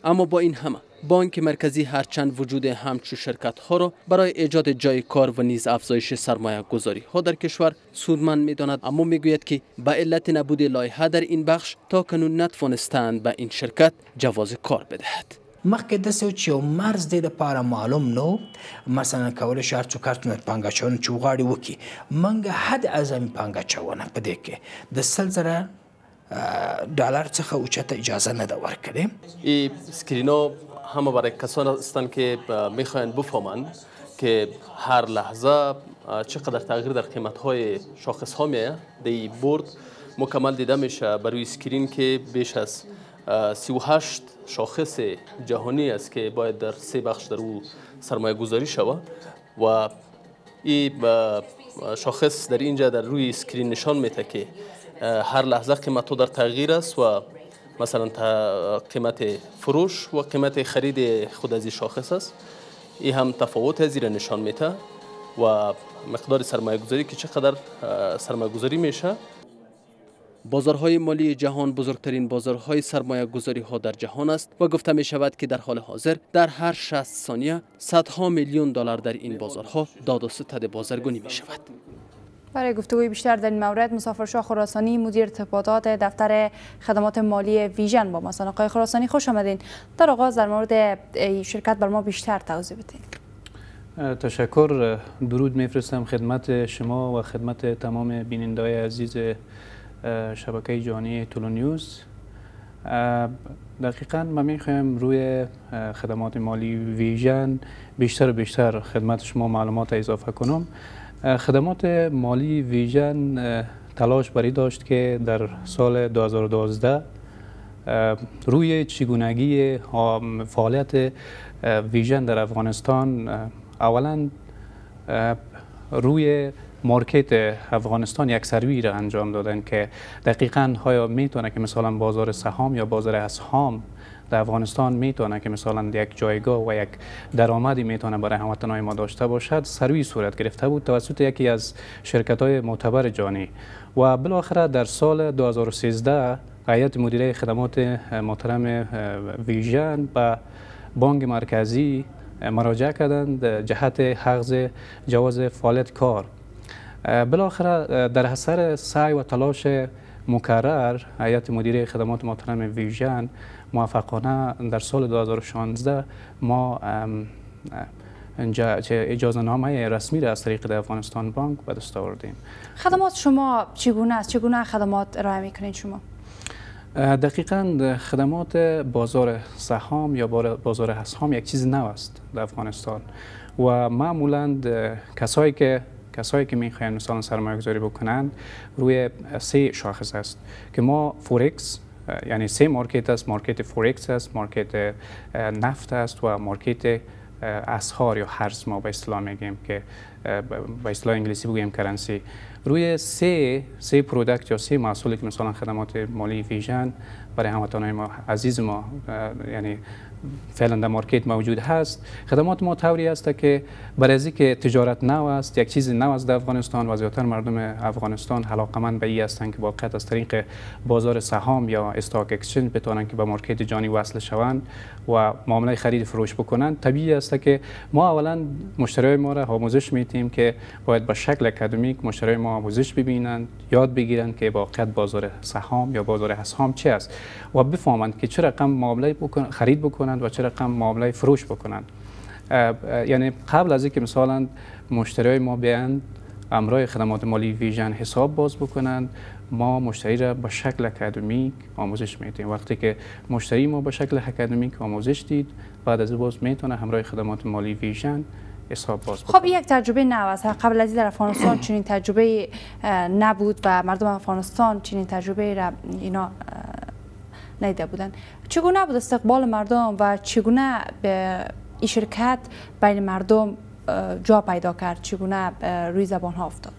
اما با این همه بانک مرکزی هرچند وجود همچون شرکت ها را برای ایجاد جای کار و نیز افزایش سرمایه گذاری ها در کشور سودمند می داند، اما می گوید که به علت نبود لایحه در این بخش تا کنون نتوانستند به این شرکت جواز کار بدهد. مخکې داسې و چې یو مرز دی دپاره معلوم نه مثلا کولی شي هر څوک هر څومره پانګه اچونه چې وغواړي وکړي. موږ حد اعظمي پانګه اچونه په دې کې د سل زره دلار څخه اوچته اجازه نه ده ورکړې. این اسکرینا همه برای کسان هستند که میخواهند بفهمند که هر لحظه چقدر تغییر در قیمت های شاخص ها میه. دی بورد مکمل دیده میشه بر روی اسکرین که بیش از سی و هشت شاخص جهانی است که باید در سه بخش در او سرمایه گذاری شود و این شاخص در اینجا در روی اسکرین نشان میده که هر لحظه قیمت ها در تغییر است و مثلا قیمت فروش و قیمت خرید خود از این شاخص است. این هم تفاوت زیر نشان میده و مقدار سرمایه گذاری که چقدر سرمایه گذاری میشه. بازارهای مالی جهان بزرگترین بازارهای سرمایه گذاری ها در جهان است و گفته می شود که در حال حاضر در هر شصت ثانیه صدها میلیون دلار در این بازارها داد و ستد بازرگانی می شود. برای گفتگوی بیشتر در این مورد مسافرشاه خراسانی مدیر ارتباطات دفتر خدمات مالی ویژن با ما هستند. آقای خراسانی خوش آمدین. در آغاز در مورد شرکت بر ما بیشتر توضیح بدین. تشکر. درود میفرستم خدمت شما و خدمت تمام بیننده‌های عزیز شبکه جهانی تولو نیوز. دقیقاً ما میخوایم روی خدمات مالی ویژن بیشتر و بیشتر خدمت شما معلومات اضافه کنم. خدمات مالی ویژن تلاش بری داشت که در سال دو هزار و دوازده روی چگونگی فعالیت ویژن در افغانستان اولا روی مارکت افغانستان یک سروی را انجام دادن که دقیقاً ها میتونه که مثلا بازار سهام یا بازار اسهام در افغانستان میتونه که مثلا یک جایگاه و یک درآمدی میتونه برای هموطنان ما داشته باشد. سروی صورت گرفته بود توسط یکی از شرکت های معتبر جهانی و بالاخره در سال دو هزار و سیزده هیئت مدیره خدمات محترم ویژن به بانک مرکزی مراجعه کردند جهت اخذ جواز فعالیت کار. بالاخره در اثر سعی و تلاش مکرر هیئت مدیره خدمات محترم ویژن موفقانه در سال دو هزار و شانزده ما اجازه نامه رسمی را از طریق افغانستان بانک به دست آوردیم. خدمات شما چگونه است؟ چگونه خدمات ارائه میکنید شما؟ دقیقاً خدمات بازار سهام یا بازار اسهام یک چیز نو است در افغانستان و معمولاً کسایی که کسایی که میخواین مثلا سرمایه گذاری بکنند روی سه شاخص است که ما فورکس، یعنی سه مارکت است. مارکت فورکس است، مارکت نفت است و مارکت اسعار یا هرز ما به اصطلاح میگیم که به اصطلاح انگلیسی بگویم کرنسی. روی سه سه پروداکت یا سه محصولی که مثلا خدمات مالی ویژن برای هموطنان ما عزیز ما یعنی فعلا در مارکت موجود هست. خدمات ما طوری است که برای از اینکه تجارت نو است، یک چیز نو است در افغانستان و زیادتر مردم افغانستان علاقمند به این هستند که واقعا از طریق بازار سهام یا استاک اکسچنج بتوانند که به مارکت جهانی وصل شوند و معامله خرید فروش بکنند. طبیعی است که ما اولا مشتریای ما را آموزش میدیم که باید به شکل اکادمیک مشتریای ما آموزش ببینند، یاد بگیرند که واقعا بازار سهام یا بازار اسهام چه است و بفهمند که چه رقم معامله بکنند، خرید بکنند و چه رقم معامله فروش بکنند. یعنی قبل از اینکه مثلا مشتریای ما بیان امرای خدمات مالی ویژن حساب باز بکنند، ما مشتری را به شکل اکادمیک آموزش میدیم. وقتی که مشتری ما به شکل اکادمیک آموزش دید، بعد از باز میتونه همراه خدمات مالی ویژن حساب باز بکنه. خب یک تجربه نو است. قبل از این در افغانستان چنین تجربه نبود و مردم افغانستان چنین تجربه را اینا ندیده بودند. چگونه بود استقبال مردم و چگونه به این شرکت بین مردم جا پیدا کرد؟ چگونه روی زبان ها افتاد؟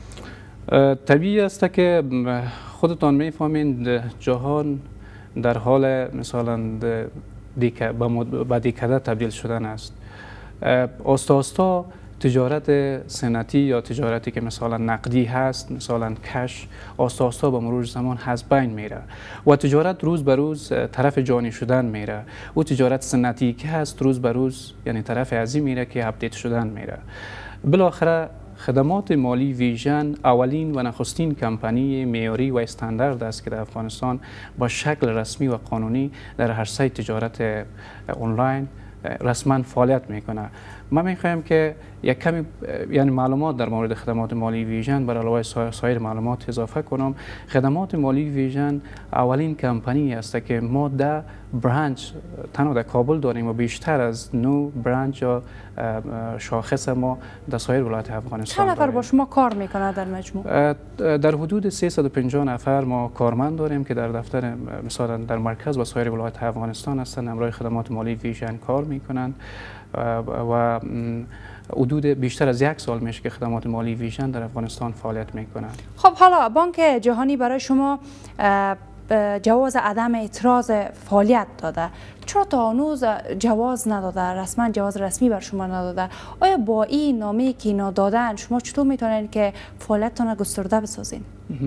طبیعی است که خودتان میفهمید جهان در حال مثلا به دیکده تبدیل شدن است. آستا آستا تجارت سنتی یا تجارتی که مثلا نقدی هست، مثلا کش، آستا آستا با مرور زمان از بین میره و تجارت روز به روز طرف جانی شدن میره. او تجارت سنتی که هست روز به روز یعنی طرف ازی میره که اپدیت شدن میره. بالاخره خدمات مالی ویژن اولین و نخستین کمپانی معیاری و استاندارد است که در افغانستان با شکل رسمی و قانونی در عرصه تجارت آنلاین رسما فعالیت میکنه. ما میخوایم که یک کمی یعنی معلومات در مورد خدمات مالی ویژن بر علاوه سایر معلومات اضافه کنم. خدمات مالی ویژن اولین کمپانی است که ما ده برانچ تنها در کابل داریم و بیشتر از نو برانچ یا شاخص ما در سایر ولایات افغانستان چند نفر با شما کار میکنه در مجموع؟ در حدود سیصد و پنجاه نفر ما کارمند داریم که در دفتر مثلا در مرکز و سایر ولایات افغانستان هستند، امرای خدمات مالی ویژن کار میکنند و حدود بیشتر از یک سال میشه که خدمات مالی ویژن در افغانستان فعالیت میکنه. خب حالا بانک جهانی برای شما جواز عدم اعتراض فعالیت داده، چرا تا هنوز جواز نداده؟ رسما جواز رسمی بر شما نداده. آیا با این نامه‌ای که اینا دادن شما چطور میتونین که فعالیتتان گسترده بسازین؟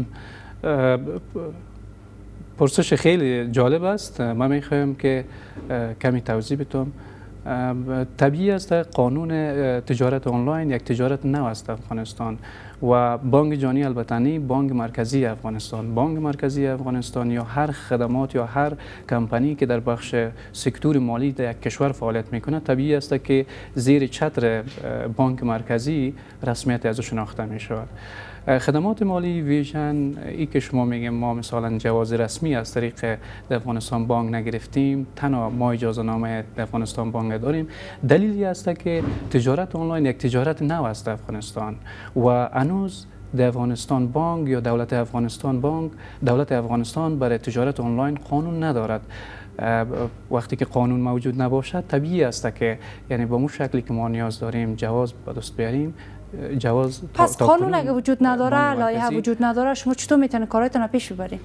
پرسش خیلی جالب است. من میخوایم که کمی توضیح بدم. طبیعی است قانون تجارت آنلاین یک تجارت نو است در افغانستان و بانک جهانی البته نی بانک مرکزی افغانستان. بانک مرکزی افغانستان یا هر خدمات یا هر کمپانی که در بخش سکتور مالی در یک کشور فعالیت میکنه طبیعی است که زیر چتر بانک مرکزی رسمیت از شناخته می شود. خدمات مالی ویژن ای که شما میگیم ما مثلا جواز رسمی از طریق افغانستان بانک نگرفتیم، تنها ما اجازه نامه افغانستان بانک داریم. دلیلی است که تجارت آنلاین یک تجارت نو است در افغانستان و هنوز در افغانستان بانک یا دولت افغانستان بانک دولت افغانستان برای تجارت آنلاین قانون ندارد. وقتی که قانون موجود نباشد طبیعی است که یعنی با مو شکلی که ما نیاز داریم جواز به دست بیاریم. جواز پس قانون اگه وجود نداره، لایحه وجود نداره، شما چطور میتونید کارهایتون پیش ببرید؟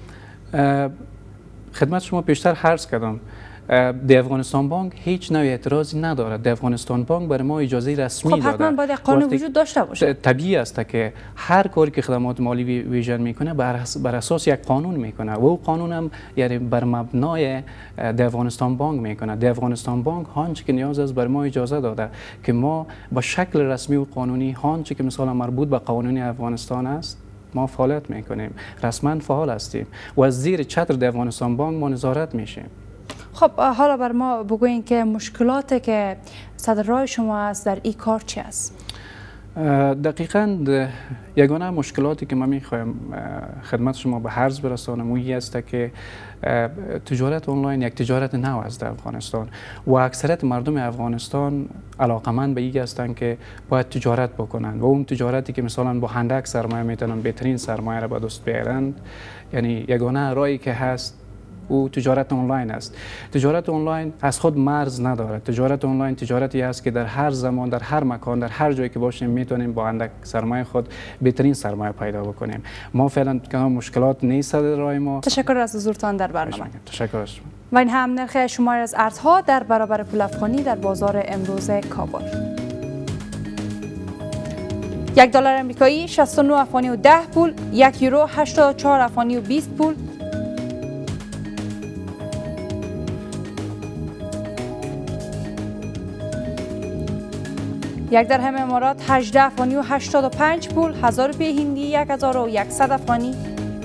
خدمت شما پیشتر عرض کردم در افغانستان بانک هیچ نوع اعتراضی ندارد. در افغانستان بانک برای ما اجازه رسمی داده. خب حتما باید قانون وجود داشته باشه. طبیعی است که هر کاری که خدمات مالی ویژن میکنه بر اساس یک قانون میکنه و او قانون هم یعنی بر مبنای در افغانستان بانک میکنه. در افغانستان بانک هانچه که نیاز است بر ما اجازه داده که ما با شکل رسمی و قانونی هانچه که مثلا مربوط به قوانین افغانستان است ما فعالیت میکنیم، رسما فعال هستیم و از زیر چتر در افغانستان بانک ما نظارت میشیم. خب حالا بر ما بگوین که مشکلاتی که صدر راه شما است در این کار چی است؟ دقیقاً یگانه مشکلاتی که من میخوایم خدمت شما به عرض برسانم اویی است که تجارت آنلاین یک تجارت نو است در افغانستان و اکثریت مردم افغانستان علاقمند به این هستند که باید تجارت بکنند و اون تجارتی که مثلا با اندک سرمایه میتونن بهترین سرمایه را به دست بیارند، یعنی یگانه راهی که هست او تجارت آنلاین است. تجارت آنلاین از خود مرز ندارد. تجارت آنلاین تجارتی است که در هر زمان، در هر مکان، در هر جایی که باشیم میتونیم با اندک سرمایه خود بهترین سرمایه پیدا بکنیم. ما فعلا مشکلات نیست در راه ما. تشکر از حضورتان در برنامه. تشکر از شما. و این هم نرخ شمار از ارزها در برابر پول افغانی در بازار امروز کابل. یک دلار امریکایی شصت و نه افغانی و ده پول، یک یورو هشتاد و چهار افغانی و بیست پول، یک درهم امارات هجده افغانی و هشتاد و پنج پول، هزار روپیه هندی یک هزار و صد افغانی،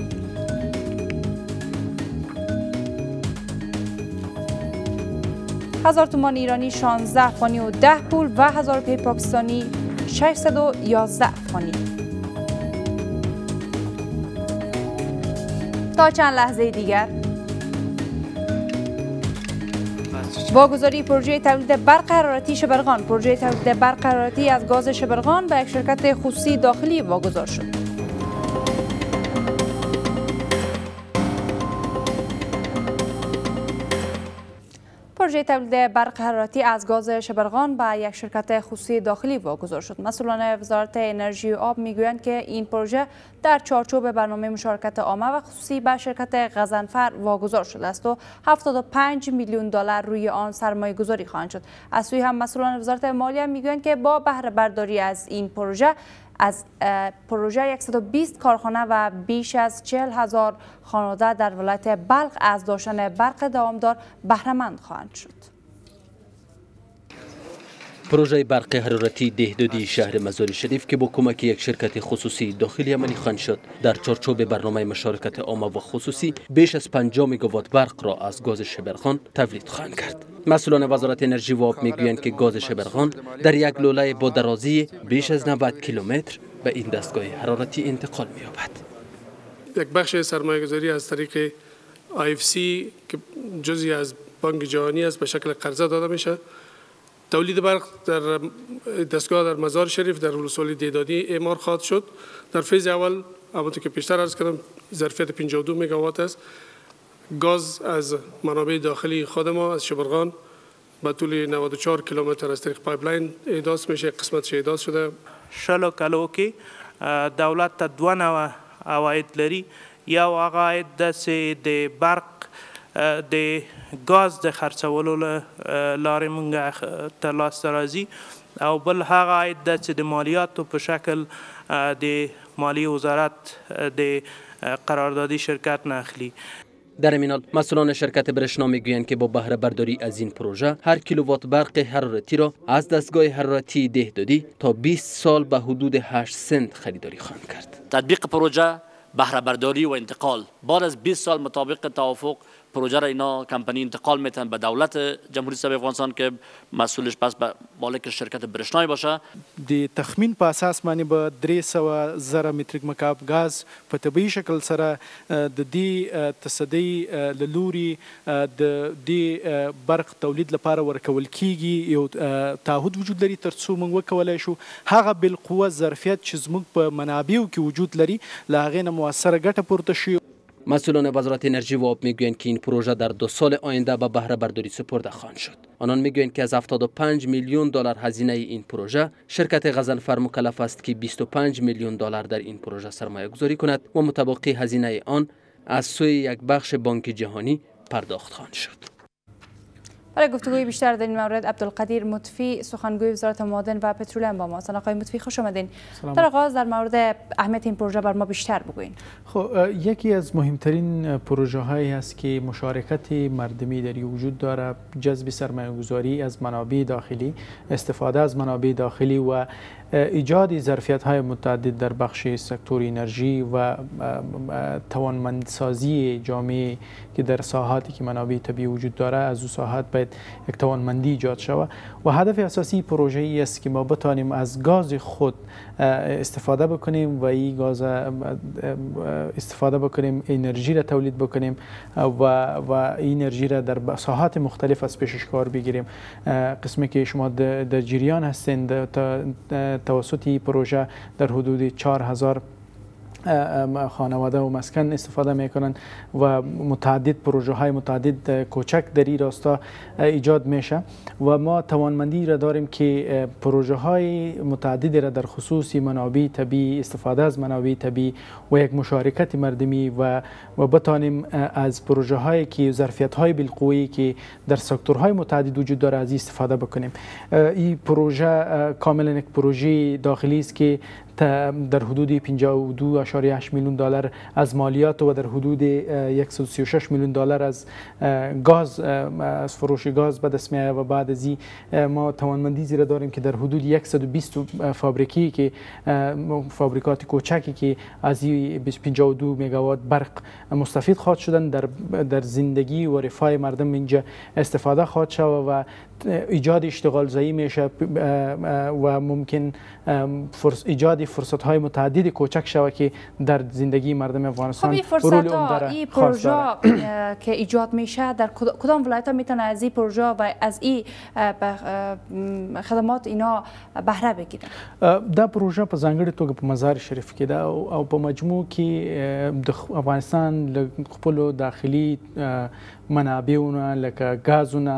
هزار تومان ایرانی شانزده افغانی و ده پول و هزار روپیه پاکستانی ششصد و یازده افغانی. تا چند لحظه دیگر واگذاری پروژه تولید برق حرارتی شبرغان. پروژه تولید برق حرارتی از گاز شبرغان به یک شرکت خصوصی داخلی واگذار شد. پروژه تولید برق حرارتی از گاز شبرغان به یک شرکت خصوصی داخلی واگذار شد. مسئولان وزارت انرژی و آب میگویند که این پروژه در چارچوب برنامه مشارکت عامه و خصوصی به شرکت غضنفر واگذار شده است و هفتاد و پنج میلیون دلار روی آن سرمایه گذاری خواهند شد. از سوی هم مسئولان وزارت مالیه میگویند که با بهره برداری از این پروژه از پروژه صد و بیست کارخانه و بیش از چهل هزار خانواده در ولایت بلخ از داشتن برق دوامدار بهره مند خواهند شد. پروژه برق حرارتی دهدادی شهر مزار شریف که با کمک یک شرکت خصوصی داخلی عملی خواند شد، در چارچوب برنامه مشارکت عامه و خصوصی بیش از پنجاه میگاوات برق را از گاز شبرغان تولید خواهند کرد. مسئولان وزارت انرژی و آب میگویند که گاز شبرغان در یک لوله با درازی بیش از نود کیلومتر به این دستگاه حرارتی انتقال می‌یابد. یک بخش سرمایه‌گذاری از طریق آی اف سی که جزئی از بانک جهانی است به شکل قرضه داده میشه. تولید برق در دستگاه در مزار شریف در ولسوالی دیدادی اعمار خواهد شد. در فیز اول همونطور که پیشتر عرض کردم ظرفیت پنجاه و دو مگاوات است. گاز از منابع داخلی خود ما از شبرغان به طول نود و چهار کیلومتر از طریق پایپلاین احداث میشه، قسمتش احداث شده. شلو کلو کې دولت ته دوه نوع عواید لري. یو هغه عاید داسې د برق د ګاز د خرڅولو له لارې موږ ته لاسته راځي او بل هغه عاید ده چې د مالیاتو په شکل د مالیې وزارت د قراردادی شرکت نه اخلي. در این حال مسئولان شرکت برشنا میگویند که با بهره برداری از این پروژه هر کیلووات برق حرارتی را از دستگاه حرارتی دهدادی تا بیست سال به حدود هشت سنت خریداری خواهند کرد. تطبیق پروژه بهره برداری و انتقال بعد از بیست سال مطابق توافق پروژه را اینا کمپانی انتقال میتن به دولت جمهوری اسلامی افغانستان که مسئولش پس به مالک شرکت برشنایی باشه. د تخمین په اساس باندې به درې سوه زره متریک مکعب غاز په طبیعي شکل سره د دې تصدۍ له لوري د دې برق تولید لپاره ورکول کیږي. یو تعهد وجود لري تر څو موږ وکولای شو هغه بالقوه ظرفیت چې زموږ په منابعو کې وجود لري له هغې نه مؤثره ګټه پورته شي. مسئولان وزارت انرژی و آب میگویند که این پروژه در دو سال آینده به بهره برداری سپرده خواهد شد. آنان میگویند که از هفتاد و پنج میلیون دلار هزینه این پروژه شرکت غضنفر مکلف است که بیست و پنج میلیون دلار در این پروژه سرمایه گذاری کند و متبقی هزینه آن از سوی یک بخش بانک جهانی پرداخت خواهد شد. برای گفتگوی بیشتر در این مورد عبدالقدیر مطفی سخنگوی وزارت معادن و پترولیم با ما هستند. آقای مطفی خوش آمدین. در آغاز در مورد اهمیت این پروژه بر ما بیشتر بگوین. خب یکی از مهمترین پروژه هایی است که مشارکت مردمی در وجود داره، جذب سرمایه گذاری از منابع داخلی، استفاده از منابع داخلی و ایجاد ظرفیت های متعدد در بخش سکتور انرژی و توانمندسازی جامعه که در ساحاتی که منابع طبیعی وجود داره از او ساحات باید یک توانمندی ایجاد شود و هدف اساسی پروژه ای است که ما بتانیم از گاز خود استفاده بکنیم و این گاز استفاده بکنیم انرژی را تولید بکنیم و و این انرژی را در ساحات مختلف از پیشش کار بگیریم. قسمی که شما در جریان هستین توسط این پروژه در حدود چهار هزار خانواده و مسکن استفاده میکنند و متعدد پروژه های متعدد کوچک در این راستا ایجاد میشه و ما توانمندی را داریم که پروژه های متعدد را در خصوص منابع طبیعی، استفاده از منابع طبیعی و یک مشارکت مردمی و و بتانیم از پروژه هایی که ظرفیت های بالقوه‌ای که در سکتورهای متعدد وجود داره از استفاده بکنیم. این پروژه کاملا یک پروژه داخلی است که در حدود پنجاه و دو اشاریه هشت میلیون دلار از مالیات و در حدود صد و سی و شش میلیون دلار از گاز از فروش گاز به دست میآید و بعد از این ما توانمندی زیرا داریم که در حدود صد و بیست فابریکی که فابریکات کوچکی که از این پنجاه و دو مگاوات برق مستفید خواهد شدن در در زندگی و رفاه مردم اینجا استفاده خواهد شد و ایجاد اشتغال زایی میشه و ممکن ایجاد فرصت های متعدد کوچک شود که در زندگی مردم افغانستان خب این فرصت ها این پروژه که ایجاد میشه در کدام ولایت ها میتونه از این پروژه و از این خدمات اینا بهره بگیرن؟ دا پروژه په ځانګړي توګه په مزار شریف کې ده او په مجموع کې د افغانستان له خپلو داخلي منابعونو لکه ګازونه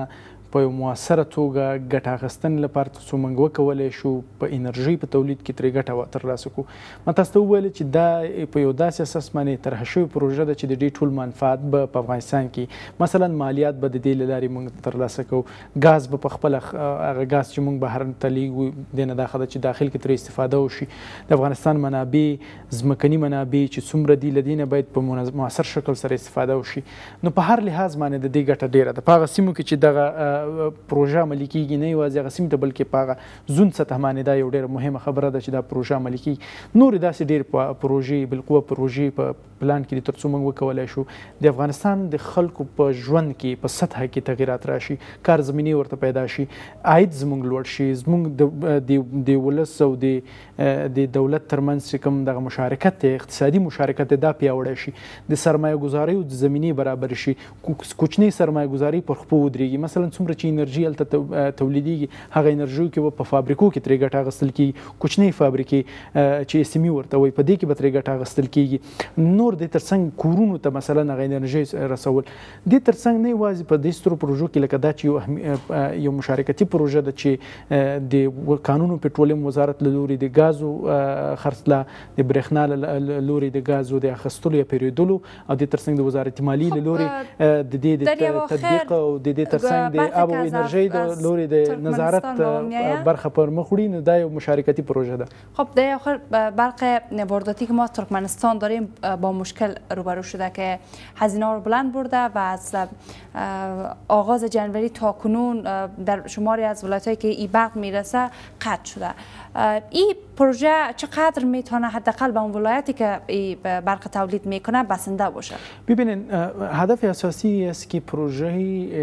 په یو مؤثره توګه ګټه اخیستنې لپاره تر څو موږ وکولی شو په انرژي په تولید کې ترې ګټه ترلاسه کړو. ما تاسو ته وویل چې دا په یو داسې اساس باندې طرحه شوې پروژه ده چې د دې ټول منفعت به په افغانستان کې مثلا مالیات به د دې له لارې موږ ترلاسه کوو، ګاز به په خپله هغه ګاز چې موږ بهر ته لیږو دې نه دا ښه ده چې داخل کې ترې استفاده وشي. د افغانستان منابع ځمکني منابع چې څومره دي له دې نه باید په مؤثر شکل سره استفاده وشي. نو په هر لحاظ باندې د دې ګټه ډېره ده. په هغه سیمو کې چې دغه پروژه عملي کېږي نه یوازې هغه سیمو ته بلکې په هغه زون سطح باندې دا یو ډېره مهمه خبره ده چې دا پروژه عملي کېږي. نورې داسې ډېرې پروژې بالقوه پروژې په پلان کې دي تر څو موږ وکولی شو د افغانستان د خلکو په ژوند کې په سطحه کې تغیرات راشي، کار زمینې ورته پیدا شي، عاید زموږ لوړ شي، زموږ د ولس او د دولت ترمنځ چې کوم دغه مشارکت دی اقتصادي مشارکت دی دا پیاوړی شي، د سرمایه ګذارۍ او د زمینې برابر شي، کوچنۍ سرمایه ګذارۍ پر خپو ودرېږي. مثلا څومره چې انرژي هلته تولیدېږي هغه انرژیو کې به په فابریکو کې ترې ګټه اخیستل کېږي، کوچنۍ فابریکې چې اس ام ای ورته وایي په دې کې به ترې ګټه اخیستل کېږي. نور د تر څنګ کورونو ته مثلا هغه انرژي رسول. دې تر څنګ نه یوازې په دې سترو پروژو کې لکه دا چې یو مشارکتي پروژه ده چې د قانون پټرولیم وزارت له لوري د ګازو خرڅلاء، د برېښنا له لوري د ګازو د اخیستلو یا پېرودلو او د تر څنګ د وزارت مالیې له لوري د دې د تطبیق او د دې تر څنګ د آب او انرژۍ د لوري د نظارت برخه پر مخ وړي. نو دا یو مشارکتی پروژه ده. خب در آخر برق وارداتی که ما ترکمنستان داریم با مشکل روبرو شده که هزینه ها رو بلند برده و از آغاز جنوری تا کنون در شماری از ولایت‌هایی که ای برق میرسه قطع شده. این پروژه چقدر میتونه حداقل به اون ولایتی که ای برق تولید میکنه بسنده باشه؟ ببینید هدف اساسی است که پروژه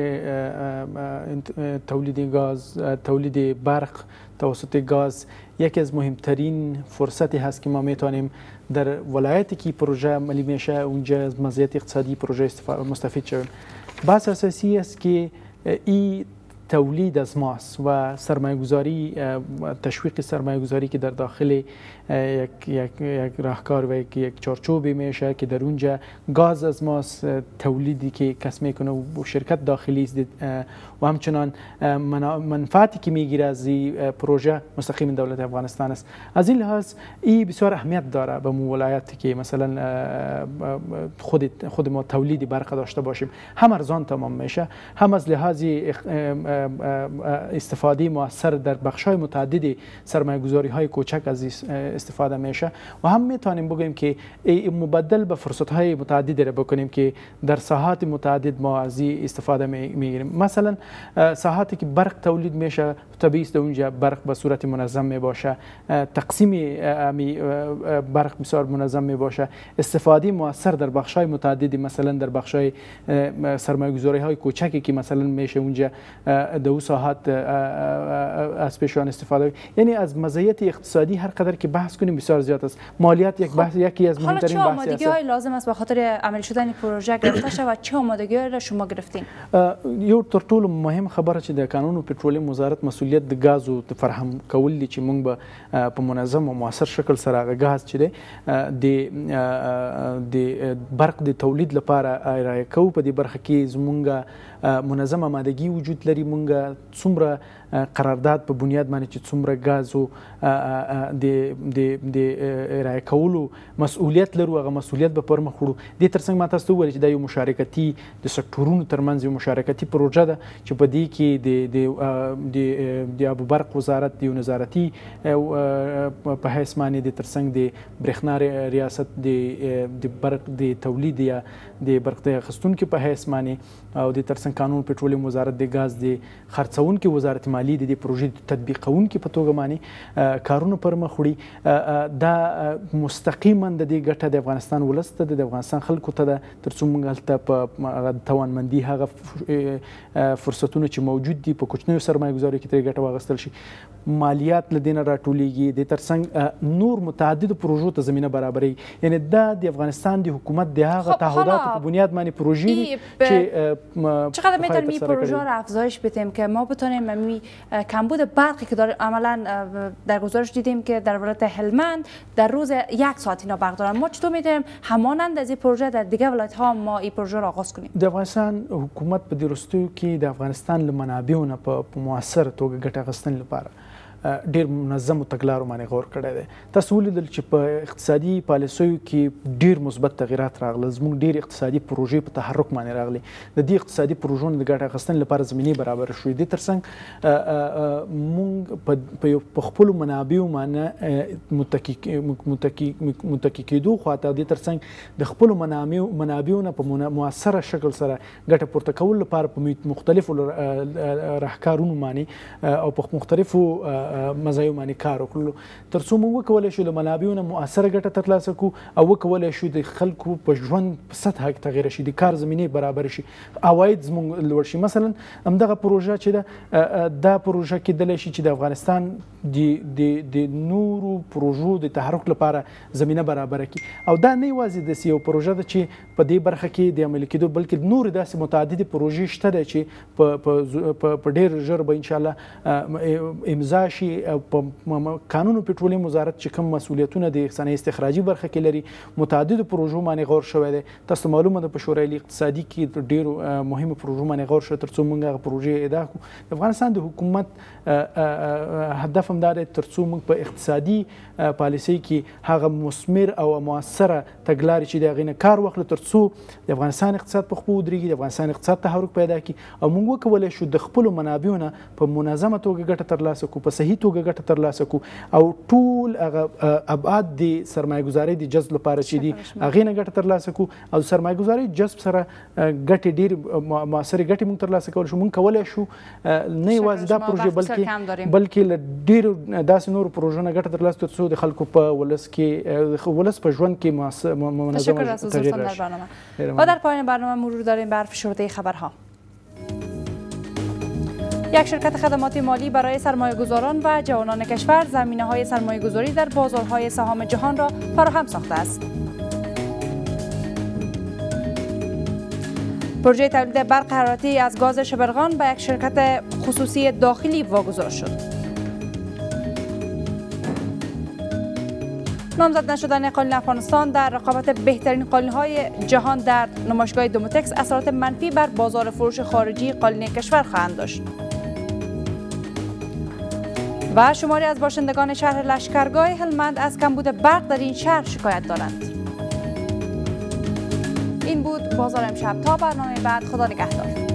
تولید گاز، تولید برق توسط گاز یکی از مهمترین فرصتی هست که ما میتونیم در ولایتی که پروژه عملی میشه اونجا از مزیت اقتصادی پروژه مستفید شویم. بحث اساسی است که این تولید از ماست و سرمایه گذاری، تشویق سرمایه گذاری که در داخل یک یک یک راهکار و یک یک چارچوبی میشه که در اونجا گاز از ماست، تولیدی که کسب میکنه و شرکت داخلی است و همچنان منفعتی که میگیره از این پروژه مستقیم دولت افغانستان است. از این لحاظ این بسیار اهمیت داره به مو ولایتی که مثلا خود خود ما تولید برق داشته باشیم، هم ارزان تمام میشه، هم از لحاظ استفاده موثر در بخش‌های متعدد سرمایه‌گذاری های کوچک از استفاده میشه و هم میتونیم بگیم که مبدل به فرصت‌های متعددی را بکنیم که در ساحات متعدد ما از استفاده میگیریم. مثلا ساحاتی که برق تولید میشه طبیعی است اونجا برق به صورت منظم می باشه، تقسیم برق بسیار منظم می باشه، استفاده موثر در بخش‌های متعددی مثلا در بخش‌های سرمایه‌گذاری های کوچکی که مثلا میشه اونجا دو ساعت از پیشان استفاده، یعنی از مزیت اقتصادی هر قدر که بحث کنیم بسیار زیاد است. مالیات یک بحث یکی از مهمترین بحث است. حالا چه آمادگی‌های لازم است به خاطر عملی شدن پروژه گرفته شود و چه آمادگی‌هایی را شما گرفتین؟ یو تر ټولو مهم خبره چې د قانون پټرولیم وزارت مسؤلیت د غاز او فراهم کول دي چې موږ به په منظم او موثر شکل سره هغه غاز چې دی د برق د تولید لپاره ارائه کوو. په دې برخه کې زموږ منظم آمادگی وجود لري. موږ څومره قرارداد په بنیاد باندې چې څومره غاز او د د ارائه کولو مسؤلیت لرو، هغه مسؤلیت به پر مخ وړو. دې ترڅنګ ما تاسو ته وویل چې دا یو مشارکتي د سکتورونو ترمنځ یو مشارکتي پروژه ده چې په دې کې د د د ابو برق وزارت د نظارتي په حیث باندې د ترڅنګ د برېښنا ریاست د د برق د تولید یا د برق د اخیستونکي په حیث باندې او د ترڅنګ قانون پټرولیم وزارت د غاز د خرڅونکي وزارت مالی د دې پروژې تطبیقونکي په توګه باندې کارونه پر مخ وړي. دا مستقیما د دې ګټه د افغانستان ولس ته د افغانستان خلکو ته ده تر څو موږ هلته په توانمندي هغه فرصتونه چې موجود دي په کوچنیو سرمایه‌ګذاریو کې ترې ګټه واخیستل شي. مالیات لدینه راټولیږي د ترڅنګ نور متعدد پروژو ته زمینه برابرې، یعنی دا د افغانستان د حکومت د هغه تعهداتو په بنیاد باندې پروژې دي که چقدر میتونیم این پروژه را افزایش بدیم که ما بتونیم می کمبود برقی که داره عملا در گزارش دیدیم که در ولایت هلمند در روز یک ساعت اینا برق دارن، ما چطور میتونیم همانند از این پروژه در دیگه ولایت ها ما این پروژه را آغاز کنیم؟ د افغانستان حکومت په دې وروستیو کې د افغانستان له منابعو نه په مؤثره توګه ګټه اخیستنې لپاره ډیر منظم تګلارو باندې غور کړی دی. تاسو ولیدل چې په اقتصادي پالیسیو کې ډیر مثبت تغیرات راغله، زموږ ډیر اقتصادي پروژې په تحرک باندې راغلي، د دې اقتصادي پروژو د ګټه اخیستنې لپاره زمینې برابر شوې دي. ترڅنګ موږ په خپلو منابعو باندې متکي کېدو خواته دې ترڅنګ د خپلو منابعو نه په مؤثره شکل سره ګټه پورته کولو لپاره په مختلفو راهکارونو باندې او په مختلفو مزایو باندې کار وکړو تر څو موږ وکولی شو له منابعو نه مؤثره ګټه ترلاسه کړو او وکولی شو د خلکو په ژوند په سطحه کې تغیر شي، د کار زمینې برابر شي، عواید زموږ لوړ شي. مثلا همدغه پروژه چې ده دا پروژه کېدلی شي چې د افغانستان د نورو پروژو د تحرک لپاره زمینه برابره کړي. او دا نه یوازې داسې یو پروژه ده چې په دې برخه کې د عملي کېدو، بلکې نورې داسې متعددې پروژې شته ده چې په ډېر ژر به انشاءالله امضا شي. په قانون پټرولیم وزارت چې کوم مسؤلیتونه د صنایع استخراجي برخه کې لري، متعددو پروژو باندې غور شوی دی. تاسو معلومه ده په شورای اقتصادي کې ډېرو مهمو پروژو باندې غور شوی تر څو موږ هغه پروژې ادا کړو. د افغانستان د حکومت هدف هم دا دی تر څو موږ په اقتصادي پالیسۍ کې هغه مثمر او مؤثره تګلارې چې د هغې نه کار واخلو تر څو د افغانستان اقتصاد په خپلو ودرېږي، د افغانستان اقتصاد تحرک پیدا کړي او موږ وکولی شو د خپلو منابعو نه په منظمه توګه ګټه ترلاسه کړو، په صحیح توګه ګټه ترلاسه کړو او ټول هغه ابعاد د سرمایه ګزارۍ د جذب لپاره چې دي هغې نه ګټه ترلاسه کړو او د سرمایه ګزارۍ جذب سره ګټې ډېرې مؤثرې ګټې موږ ترلاسه کولی شو. موږ کولی شو نه یوازې دا پروژې بلکې بلکې له ډېرو داسې نورو پروژو نه ګټه ترلاسه تر څو د خلکو په ولس کې ولس په ژوند کې منظم تغییر راشي. و در پایان برنامه مرور داریم بر فشرده خبرها. یک شرکت خدمات مالی برای سرمایه گذاران و جوانان کشور زمینه های سرمایه گذاری در بازارهای سهام جهان را فراهم ساخته است. پروژه تولید برق حرارتی از گاز شبرغان به یک شرکت خصوصی داخلی واگذار شد. نامزد نشدن قالین افغانستان در رقابت بهترین قالین‌های جهان در نمایشگاه دوموتکس اثرات منفی بر بازار فروش خارجی قالین کشور خواهند داشت. و شماری از باشندگان شهر لشکرگاه هلمند از کمبود برق در این شهر شکایت دارند. این بود بازار امشب. تا برنامه بعد، خدا نگهدار.